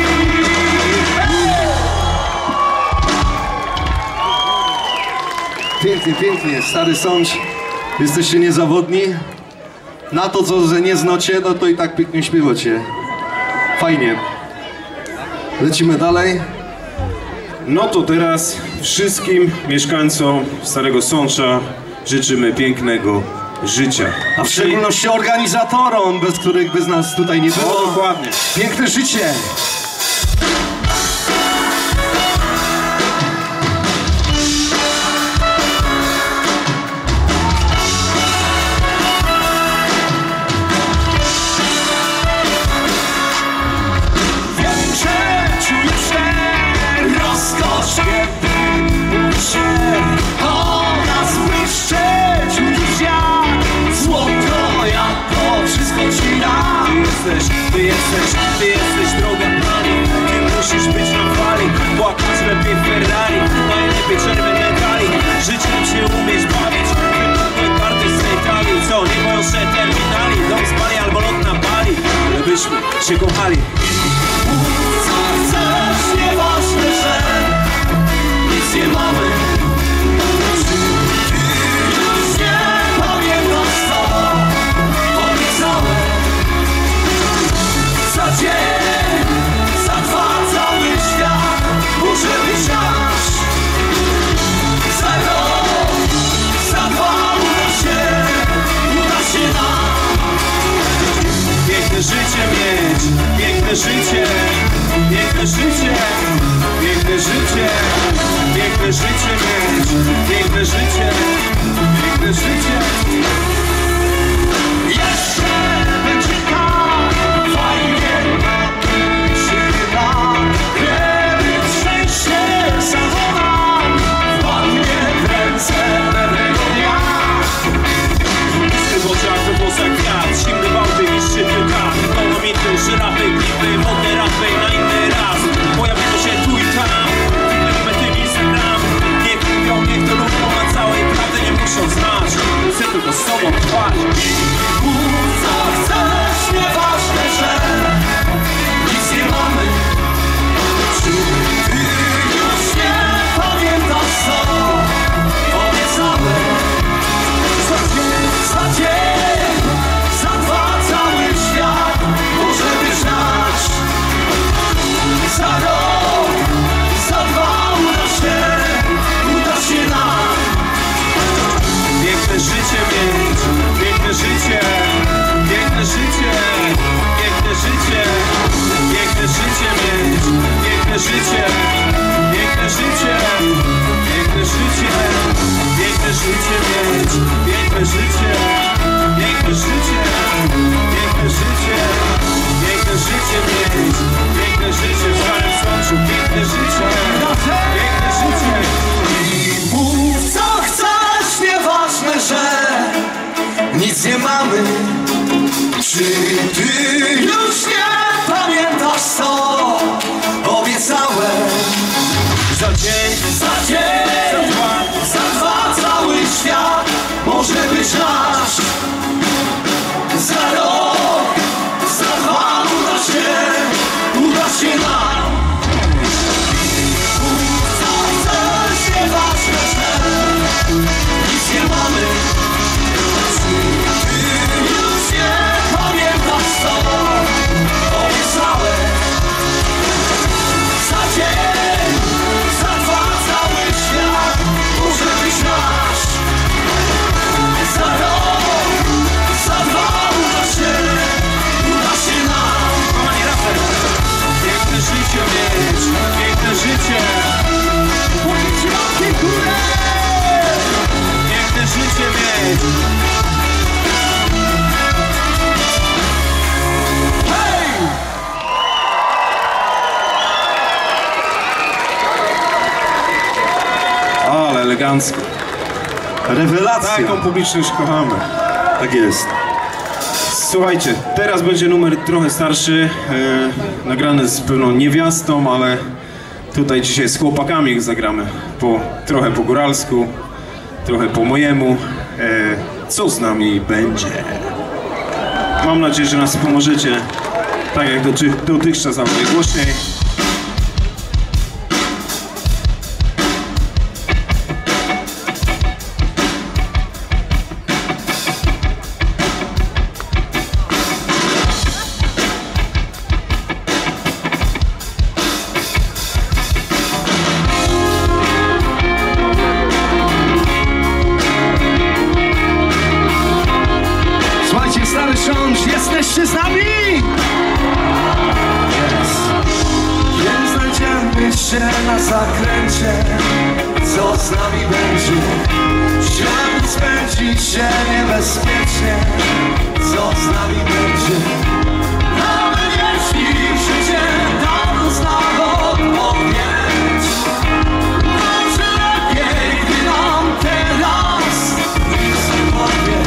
Pięknie, pięknie, Stary Sącz. Jesteście niezawodni. Na to, co że nie znacie, no to i tak pięknie śpiewacie. Fajnie. Lecimy dalej. No to teraz wszystkim mieszkańcom Starego Sącza życzymy pięknego życia. A w szczególności organizatorom, bez których by z nas tutaj nie No było. dokładnie. Piękne życie. Wiem, że czujesz tę rozkosz, kiedy muszę o nas błyszczeć. Widzisz jak złoto, ja to wszystko ci dam. Ty jesteś droga pani. Ty musisz być na fali. Płakać lepiej Ferrari. Najlepiej czerwone kali. Życiem się umieć bawić. Wypłynąć karty z tej talii. Co, nie boją się terminali. Dom spali albo lot na Bali. Ale byśmy się kochali. Mów co chcesz, nieważne, że nic nie mamy. Ty już nie pamiętasz, co obiecałem. Za dzień, za dwa cały świat może być nasz. Za rok, za dwa uda się nam. Piękne życie mieć, piękne życie, piękne życie, piękne życie, piękne życie mieć, piękne życie, piękne życie. Jeszcze będzie tak fajnie na wyżynach, kiedy szczęście zawoła, wpadnie w ręce pewnego dnia. W oczach to włosach kwiat, zimny bałty i szczyty kat. Dolomity, żyrafy, klipy, modne rapy na inny raz. Pojawią się tu i tam, wyglądamy tym Instagram. Niech mówią, niech to lubią, a całej prawdy nie muszą znać. Chcę tylko z tobą trwać. Mów co chcesz, nieważne, że nic nie mamy. Czy ty już nie pamiętasz, co obiecałem? Za dzień, za dwa cały świat może być nasz. Za rok, za dwa uda się nam. Piękne życie mieć, piękne życie, piękne życie, piękne życie, piękne życie mieć, piękne życie, piękne życie, piękne życie, piękne życie mieć, piękne życie, piękne życie, piękne życie, piękne życie mieć, piękne życie w Starym Sączu, piękne życie, piękne życie. I mów co chcesz, nieważne, że nic nie mamy. Czy ty już nie pamiętasz, co obiecałem? Za dzień, Za dzień, za dwa cały świat może być nasz. Za rok, za dwa uda się nam. Mów co chcesz, nieważne, że nic nie mamy. Czy ty już nie pamiętasz, co obiecałem? elegancko. Rewelacja. Taką publiczność kochamy. Tak jest. Słuchajcie, teraz będzie numer trochę starszy, nagrany z pewną niewiastą, ale tutaj dzisiaj z chłopakami zagramy trochę po góralsku, trochę po mojemu. Co z nami będzie? Mam nadzieję, że nas pomożecie, tak jak dotychczas, ale głośniej. Jesteście z nami? Kiedy znajdziemy się na zakręcie, co z nami będzie? Świat spędzi się niebezpiecznie, co z nami będzie? Nawet jeśli życie dawno znało odpowiedź, może lepiej, gdy nam teraz nic nie powie.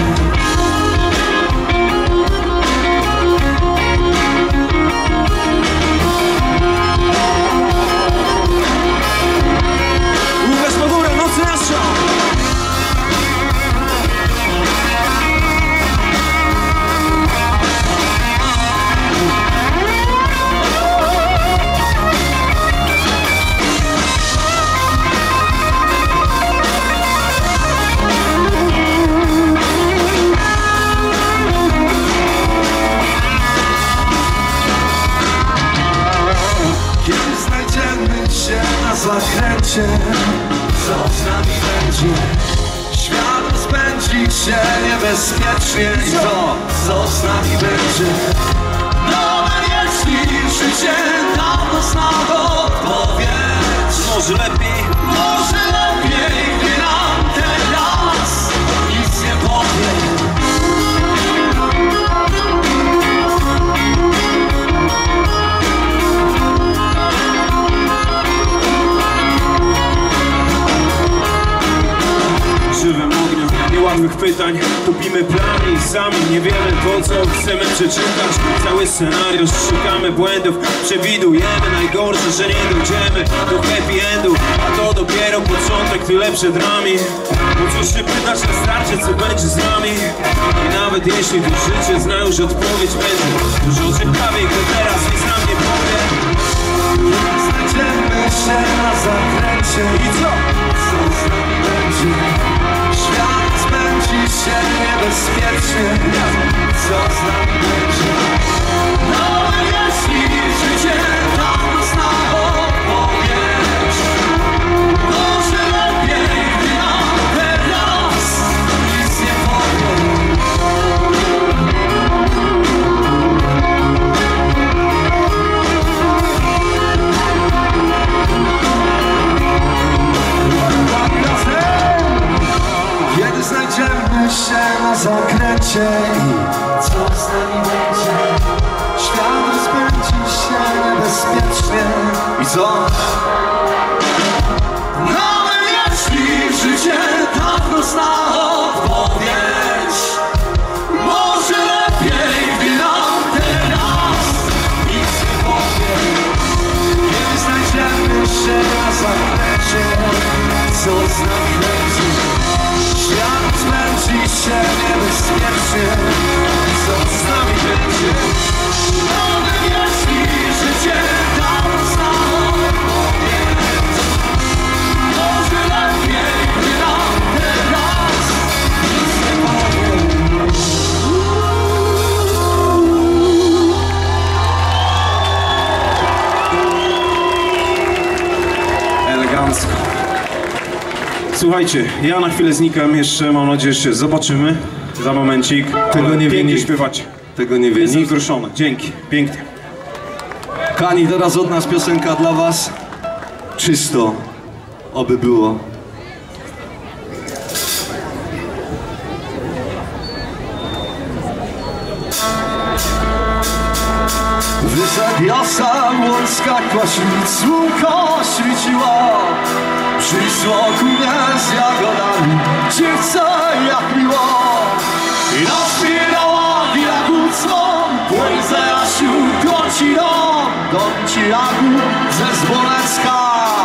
Zakręcie, co z nami będzie? Świat rozpędzi się niebezpiecznie i to, co z nami będzie? Nawet jeśli życie dawno znało odpowiedź, może lepiej, gdy nam teraz nic nie powie. Żywym ogniem niełatwych pytań topimy plany i sami nie wiemy po co chcemy przeczytać cały scenariusz, szukamy błędów, przewidujemy najgorsze, że nie dojdziemy do happy endu, a to dopiero początek tyle przed nami. Po co się pytać na starcie, co będzie z nami? I nawet jeśli to życie zna już odpowiedź, będzie dużo ciekawiej, kto teraz nic nam nie powie. Znajdziemy się na zakręcie i co z nami będzie? Świat spędzi się niebezpiecznie, co z nami będzie? Nawet jeśli życie dawno znało odpowiedź, może lepiej, gdy nam teraz nic nie powie. Kiedy znajdziemy się na zakręcie i co z nami będzie? Świat rozpędzi się niebezpiecznie i co? Nawet jeśli życie dawno znało odpowiedź, może lepiej, gdy nam teraz nic nie powie. Kiedy znajdziemy się na zakręcie, co z nami będzie? Świat spędzi się niebezpiecznie, co z nami będzie? Nawet jeśli życie dawno znało odpowiedź, może lepiej, gdy nam teraz nic nie powie. Elegancko. Słuchajcie, ja na chwilę znikam jeszcze, mam nadzieję, że się zobaczymy za momencik. Tego nie wie pięknie nikt. śpiewacie. Tego nie wie Jestem nikt. wzruszony. Dzięki, pięknie. Kani, teraz od nas piosenka dla was. Czysto, oby było. Wysadiasa łącka kwaśnic, słonko świeciło. Przyszło ku mnie z jagodami, dziewca jak miło. I naśpiewała jagucą, płyńce Jasiu Gąciną ze Zwolecka.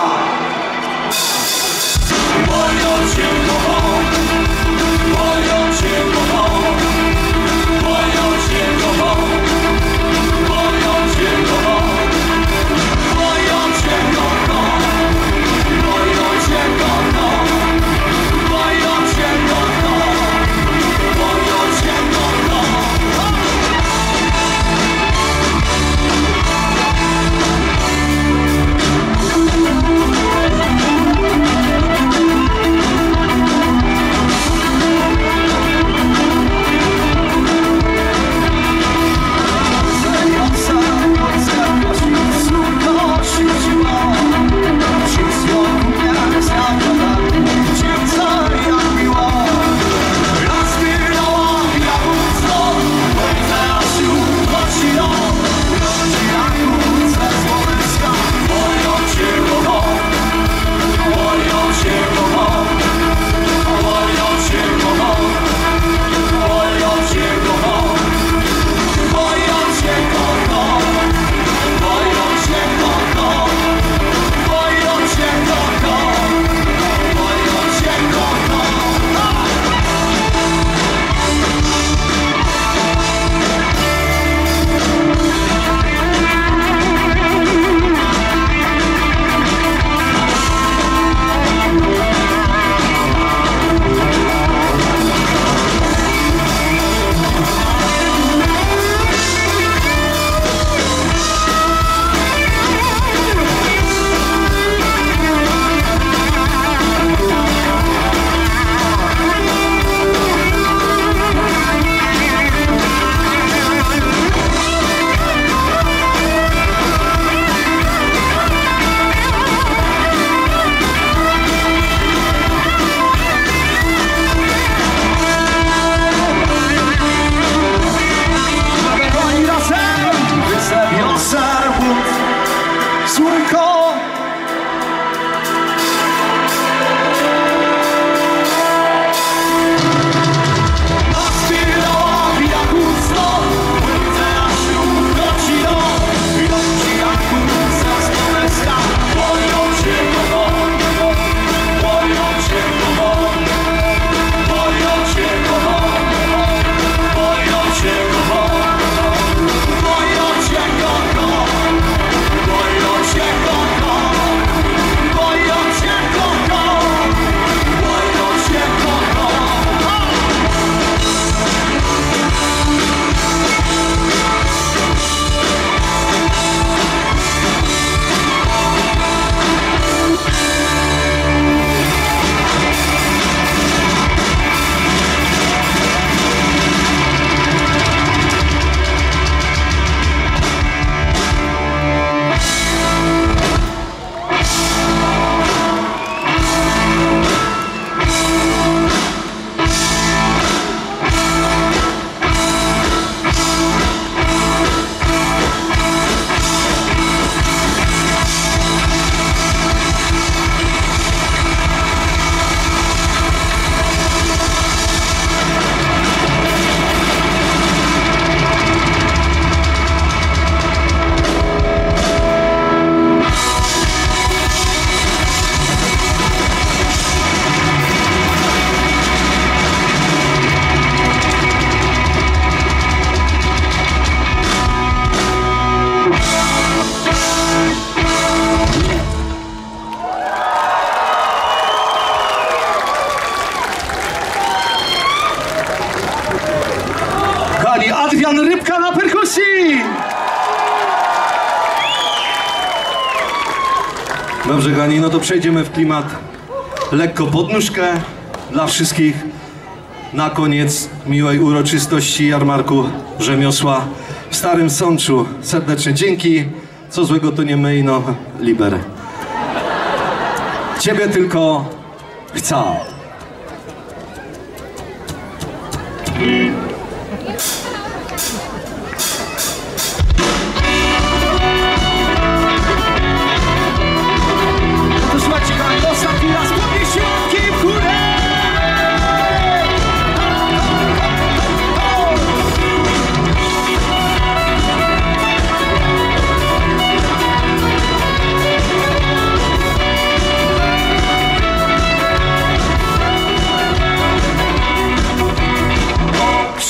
Moją cię kocham, moją cię kocham, moją cię kocham, moją cię kocham, moją cię kocham, moją cię kocham, moją cię kocham, moją cię kocham. Adrian Rybka na perkusji! Dobrze, Gani, no to przejdziemy w klimat lekko pod nóżkę dla wszystkich. Na koniec miłej uroczystości jarmarku rzemiosła w Starym Sączu. Serdeczne dzięki. Co złego to nie my, no liber. Ciebie tylko chcę.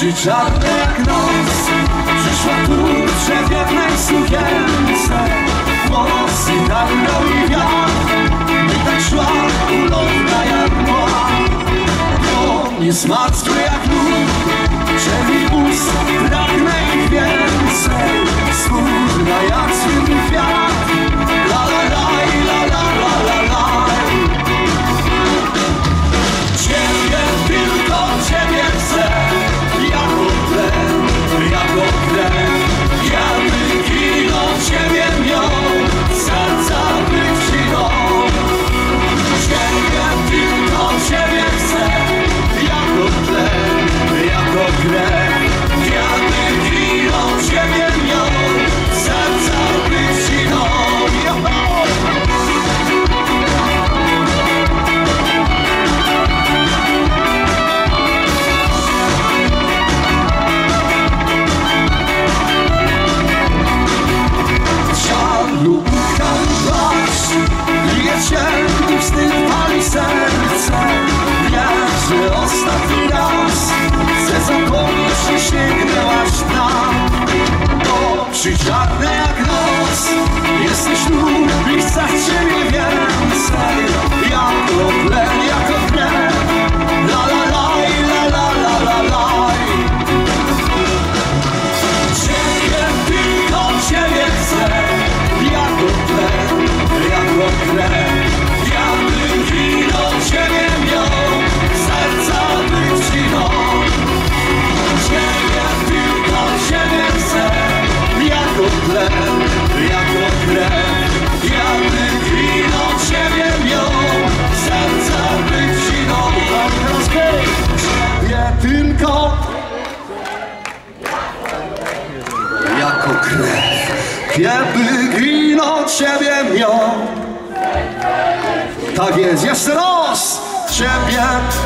Oczy czarne jak noc, przyszła tu w drzewietnej sukience. Włosy targał i wiatr, i tak szła ulotna jak mgła. Nie smaczły jak lód, drzewi ust, pragnę ich więcej. Skórna jak swój kwiat, la la la la la la la la. Ciebie, tylko ciebie chcę, jako tlen, jako krew. Ja bym ginął ciebie miał, serca by wcinął. Ciebie, tylko ciebie chcę, jako tlen, jako krew. Ja bym ginął ciebie miał, serca by wcinął. Gdy wstyd pali serce, wiesz, że ostatni raz chcę zapomnieć, że sięgnęłaś tam. Oczy czarne jak noc, jesteś lub i chcę ciebie więcej. Jako tlen, jako krew, la la la la la la la la. Ciebie, tylko ciebie chcę, jako tlen, jako krew. Ja bym ginął ciebie miał, serca by wcinął. Ciebie, tylko ciebie chcę, jako tlen, jako krew. Ja bym ginął ciebie miał, serca by wcinął. Ciebie tylko jako krew. Kiedy ginął ciebie miał. Tak jest, jeszcze raz! Ciebie!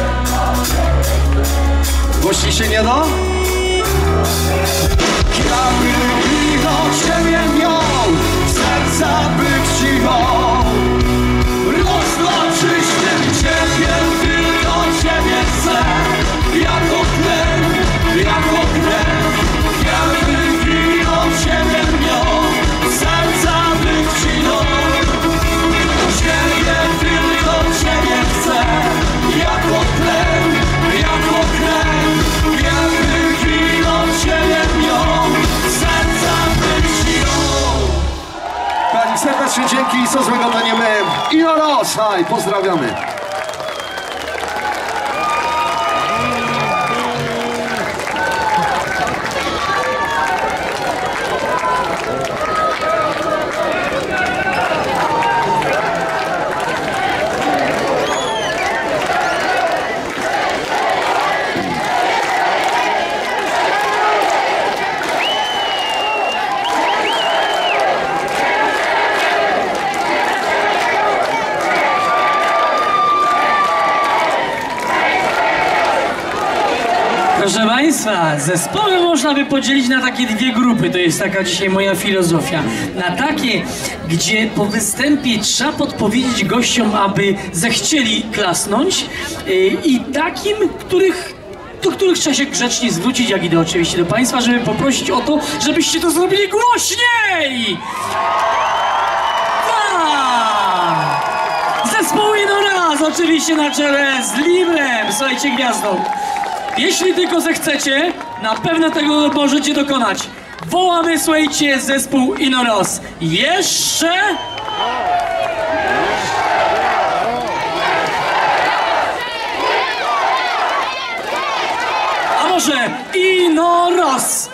Głośniej się nie da? Ja bym ginął ciebie miał, serca by wcinął. Rozloczyć ciebie, tylko ciebie chcę, jako tlen, jako krew. Ja bym ginął ciebie miał, serca by wcinął. Ciebie, tylko ciebie chcę, jako tlen, jako krew. Ja bym ginął ciebie miał, serca by wcinął. Pani, serdecznie dzięki, co złego to nie my. Ino Ross, haj, pozdrawiamy. Proszę Państwa, zespoły można by podzielić na takie dwie grupy, to jest taka dzisiaj moja filozofia. Na takie, gdzie po występie trzeba podpowiedzieć gościom, aby zechcieli klasnąć, i takim, do których trzeba się grzecznie zwrócić, jak idę oczywiście do Państwa, żeby poprosić o to, żebyście to zrobili głośniej! Tak! Zespoły Ino Ross, oczywiście na czele z Librem, słuchajcie, gwiazdą. Jeśli tylko zechcecie, na pewno tego możecie dokonać. Wołamy, słuchajcie, zespół Ino Ross. Jeszcze? A może Ino Ross.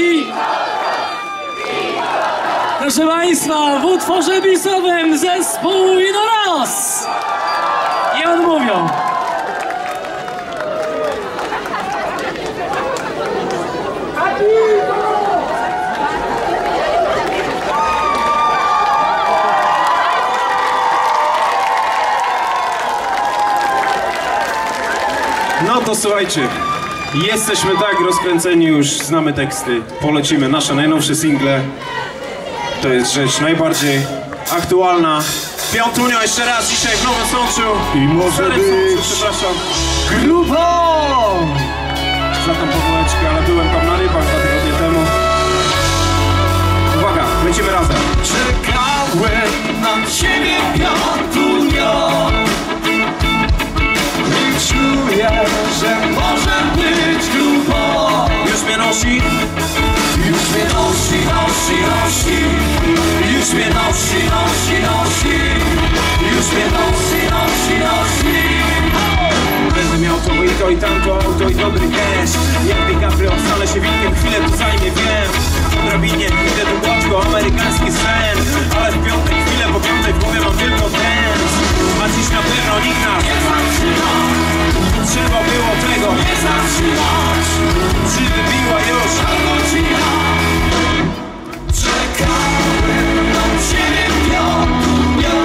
Proszę Państwa, w utworze bisowym zespół Ino Ross. Nie odmówią. No to słuchajcie, jesteśmy tak rozkręceni, już znamy teksty, polecimy nasze najnowsze single. To jest rzecz najbardziej aktualna. Piątunio jeszcze raz dzisiaj w Nowym Sączu. I może być przepraszam. grupą za tą powoleczkę, ale byłem tam na rybach 2 tygodnie temu. Uwaga, lecimy razem. Czekałem na ciebie piątunio i czuję, że może być grubo. Już mnie nosi, już mnie nosi, nosi, nosi. Już mnie nosi, nosi, nosi. Już mnie nosi, nosi, nosi. będę miał to i tamto auto i dobry cash. Jak DiCaprio stanę się wilkiem, chwilę tu zajmie, wiem. Po drabinie idę tu gładko, amerykański sen. Ale w piątek chwilę, po piątej w głowie mam tylko dance. A dziś na pewno nikt nas Nie zaczyna, trzeba było tego nie zaczynać. Czy wybiła już Ta godzina. Czekałem na ciebie piątunio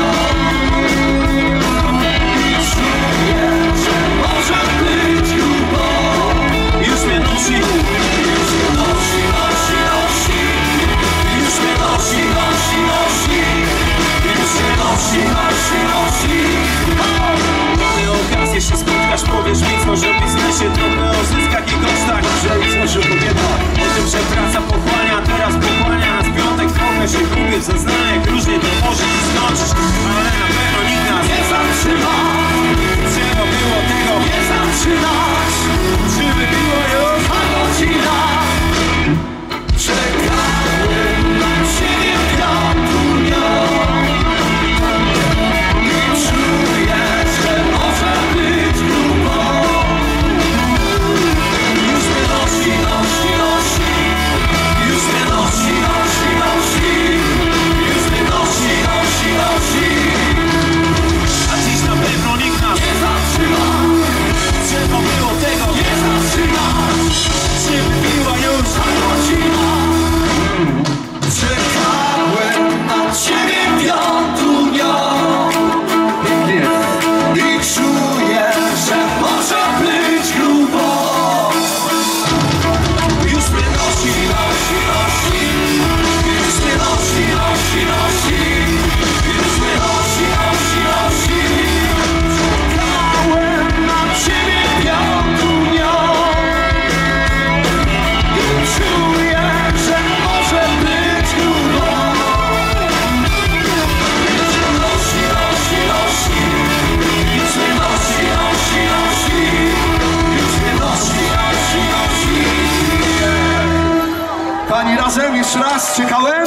i czuję, że może być grubo. już mnie nosi. Już mnie nosi, nosi, nosi. Już mnie nosi, nosi, nosi. Już mnie nosi, nosi, nosi. Mamy okazję się spotkać, powiesz mi coś o biznesie, trochę o zyskach i kosztach. Że coś o kobietach. O tym, że praca pochłania, teraz pochłania nas piątek, trochę się gubię w zeznaniach, różnie to może się skończyć, ale na pewno nikt nas Nie zatrzyma, trzeba było tego nie zaczynać. czy wybiło już Ta godzina. Czekałem na ciebie piątunio i czuję, że może być grubo. Już mnie nosi, nosi, nosi. Już mnie nosi, nosi, nosi. Już mnie nosi, nosi, nosi. a dziś na pewno nikt nas Nie zatrzyma, trzeba było tego nie zatrzymać. czy wybiła już Ta godzina. Czekałem na ciebie piątunio i czuję, że może być grubo. Już mnie nosi, nosi, nosi. Już mnie nosi, nosi, nosi. Już mnie nosi, nosi, nosi. Czekałem na ciebie piątunio i czuję, że może być grubo. Już mnie nosi, nosi, nosi. Już mnie nosi, nosi, nosi. Już mnie nosi, nosi, nosi. Pani razem, jeszcze raz, czekałem.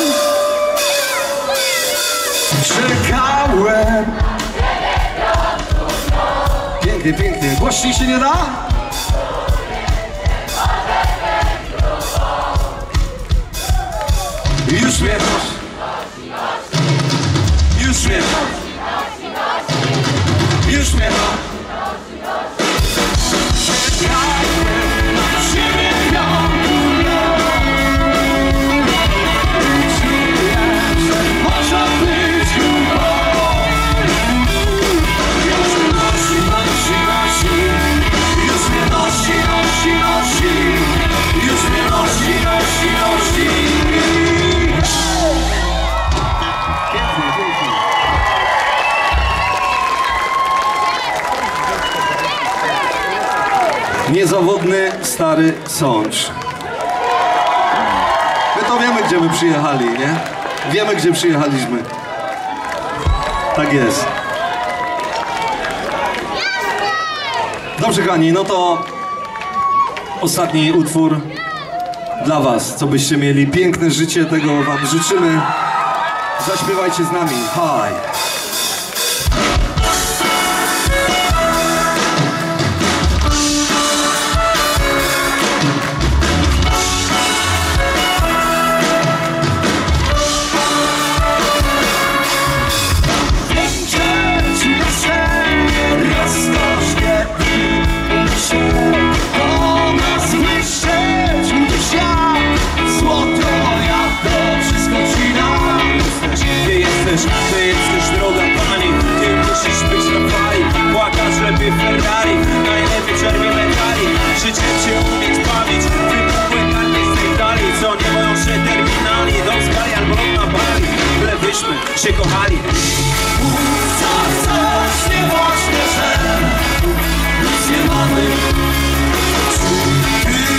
Czekałem. Pięknie, pięknie. Głośniej się nie da? Już mnie nosi. Już mnie nosi. Już mnie nosi. Czekałem na ciebie piątunio i czuję, że może być grubo. Już mnie nosi, nosi, nosi. Już mnie nosi, nosi, nosi. Już mnie nosi, nosi, nosi. Niezawodny stary sącz. My to wiemy, gdzie my przyjechali, nie? Wiemy, gdzie przyjechaliśmy. Tak jest. Dobrze, kochani, no to ostatni utwór dla was, co byście mieli. Piękne życie, tego wam życzymy. Zaśpiewajcie z nami. Hi. Ty jesteś droga pani, ty musisz być na fali. Płakasz lepiej Ferrari, najlepiej czerwione kali. Życie cię umieć bawić, wypukłe karty z tej dali. Co nie boją się terminali, dom z gali albo lot na Bali. Bylebyśmy się kochali. Coś niemożne, że nic nie mamy. Ty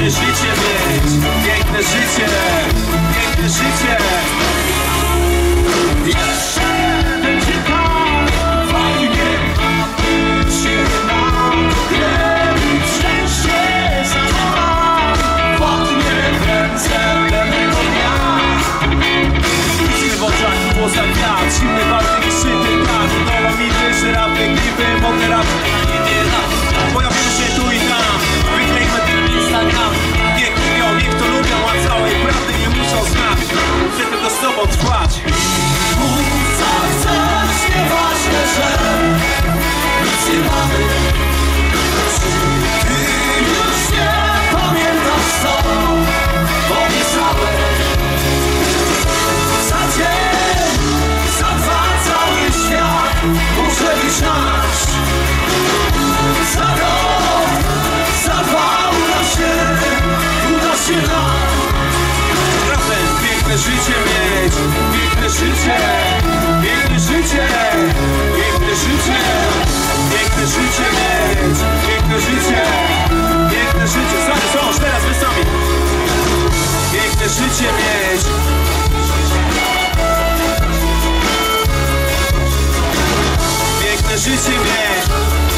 piękne życie mieć, piękne życie, piękne życie. Jeszcze będzie tak fajnie, szczęście zachowa, wodnie w ręce pewnego dnia. Myślę w oczach, w głosach wiatr, zimny barwy i szyty tak. Nowa mi wyszy, rapy, klipy, mogę rapy, a nie raz. Pojawią się tu i tam, wyklejmy ten Instagram. Niech mówią, niech to lubią, a całej prawdy nie muszą znać. Chcę tylko z tobą trwać. Mów co chcesz, nieważne, że nic nie mamy. Ty już nie pamiętasz co obiecałeś. Za dzień, za dwa cały świat może być nasz. Za rok, za dwa uda się nam. Razem piękne życie mieć, piękne życie, piękne życie, piękne życie, piękne życie mieć, piękne życie, piękne życie. Są, teraz wy sami. Piękne życie mieć. Piękne życie mieć.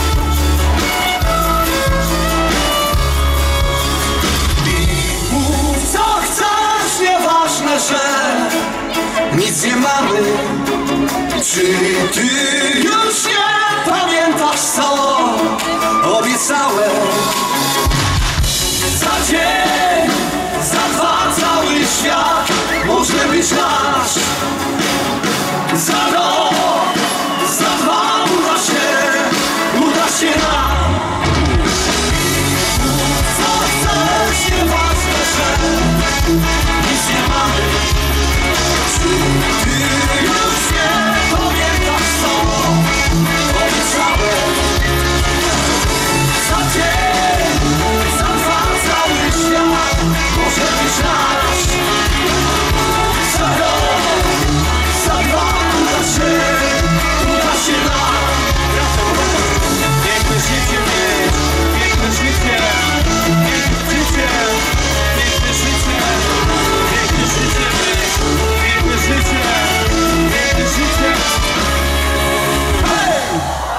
Mów co chcesz, nieważne, że nic nie mamy. Czy ty już nie pamiętasz co obiecałeś? Za dzień, za dwa cały świat może być nasz. Za rok, za dwa uda się nam. Co chcesz, nieważne, że nic nie mamy. Czy ty już nie pamiętasz co obiecałeś? Za dzień, za dwa cały świat może być nasz. Za rok, za dwa uda się nam. Piękne życie mieć, piękne życie, piękne życie, piękne życie, piękne życie mieć, piękne życie, piękne życie. Hej!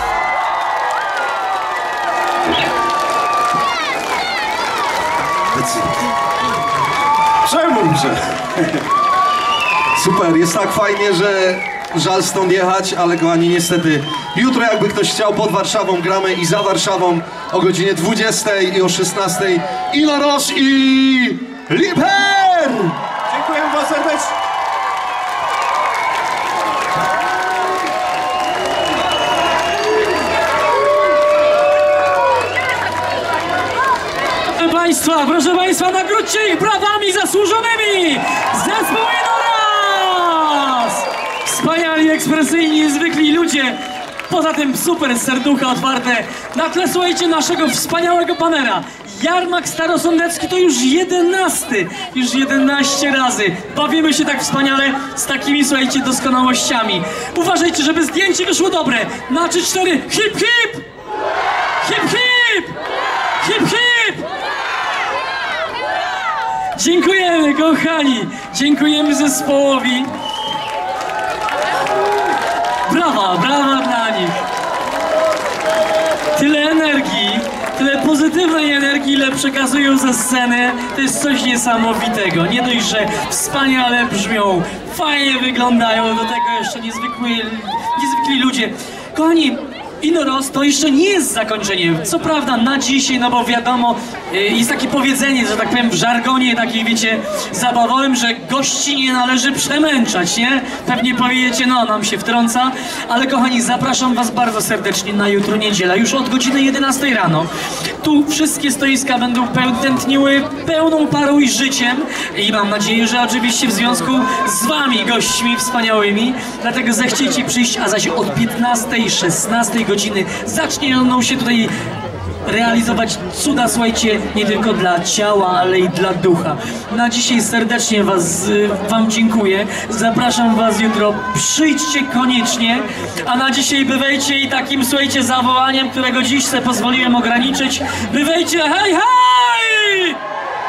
Czemu, że? Super, jest tak fajnie, że żal stąd jechać, ale kochani, niestety jutro jakby ktoś chciał, pod Warszawą gramy i za Warszawą o godzinie 20 i o 16 Ino Ross i Liper! Dziękuję wam serdecznie. Proszę Państwa, nagródźcie ich brawami zasłużonymi! Zespół Ino Ross! Wspaniali, ekspresyjni, niezwykli ludzie. Poza tym super serducha otwarte. Na tle, słuchajcie, naszego wspaniałego banera. Jarmark Starosądecki to już 11. Już 11 razy. Bawimy się tak wspaniale z takimi, słuchajcie, doskonałościami. Uważajcie, żeby zdjęcie wyszło dobre. Na 3-4. Hip, hip! Hip, hip! Hip, hip! Dziękujemy, kochani! Dziękujemy zespołowi! Brawa, brawa dla nich! Tyle energii, tyle pozytywnej energii, ile przekazują ze sceny, to jest coś niesamowitego. Nie dość, że wspaniale brzmią, fajnie wyglądają, do tego jeszcze niezwykli ludzie. Kochani, Ino Ross to jeszcze nie jest zakończenie. Co prawda na dzisiaj, no bo wiadomo, jest takie powiedzenie, że tak powiem w żargonie takiej, wiecie, zabawowym, że gości nie należy przemęczać, nie? Pewnie powiecie, no nam się wtrąca, ale kochani, zapraszam was bardzo serdecznie na jutro, niedziela, już od godziny 11 rano. Tu wszystkie stoiska będą tętniły pełną parą i życiem i mam nadzieję, że oczywiście w związku z wami, gośćmi wspaniałymi, dlatego zechciecie przyjść, a zaś od 15, 16 godziny zaczną się tutaj realizować cuda, słuchajcie, nie tylko dla ciała, ale i dla ducha. Na dzisiaj serdecznie wam dziękuję. Zapraszam was jutro. Przyjdźcie koniecznie. A na dzisiaj bywajcie i takim, słuchajcie, zawołaniem, którego dziś sobie pozwoliłem ograniczyć. Bywajcie, hej, hej!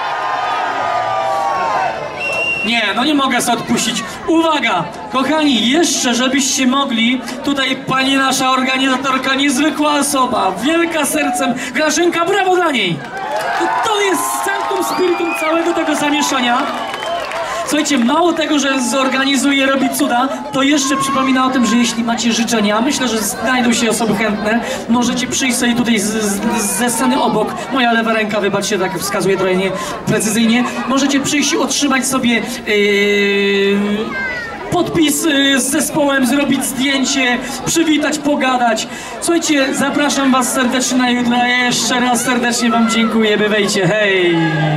Nie, no nie mogę sobie odpuścić. Uwaga, kochani, jeszcze żebyście mogli, tutaj pani nasza organizatorka, niezwykła osoba, wielka sercem, Grażynka, brawo dla niej! To jest sanctum spiritum całego tego zamieszania. Słuchajcie, mało tego, że zorganizuje, robi cuda, to jeszcze przypomina o tym, że jeśli macie życzenia, myślę, że znajdą się osoby chętne, możecie przyjść sobie tutaj ze sceny obok, moja lewa ręka, wybaczcie, tak wskazuje trochę nieprecyzyjnie, możecie przyjść i otrzymać sobie podpis z zespołem, zrobić zdjęcie, przywitać, pogadać. Słuchajcie, zapraszam was serdecznie na jutro, ja jeszcze raz serdecznie wam dziękuję, bywajcie, hej!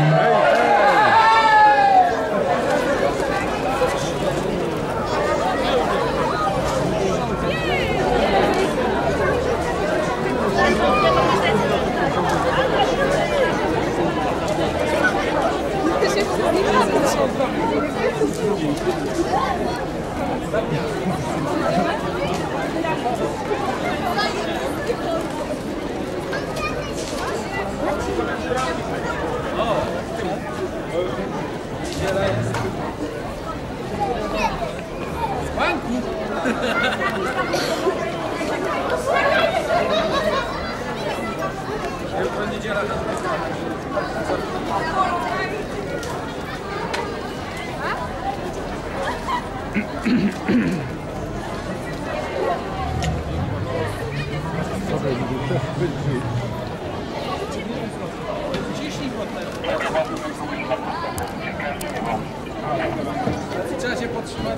Trzeba się podtrzymać.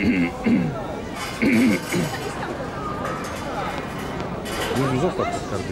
Zostaw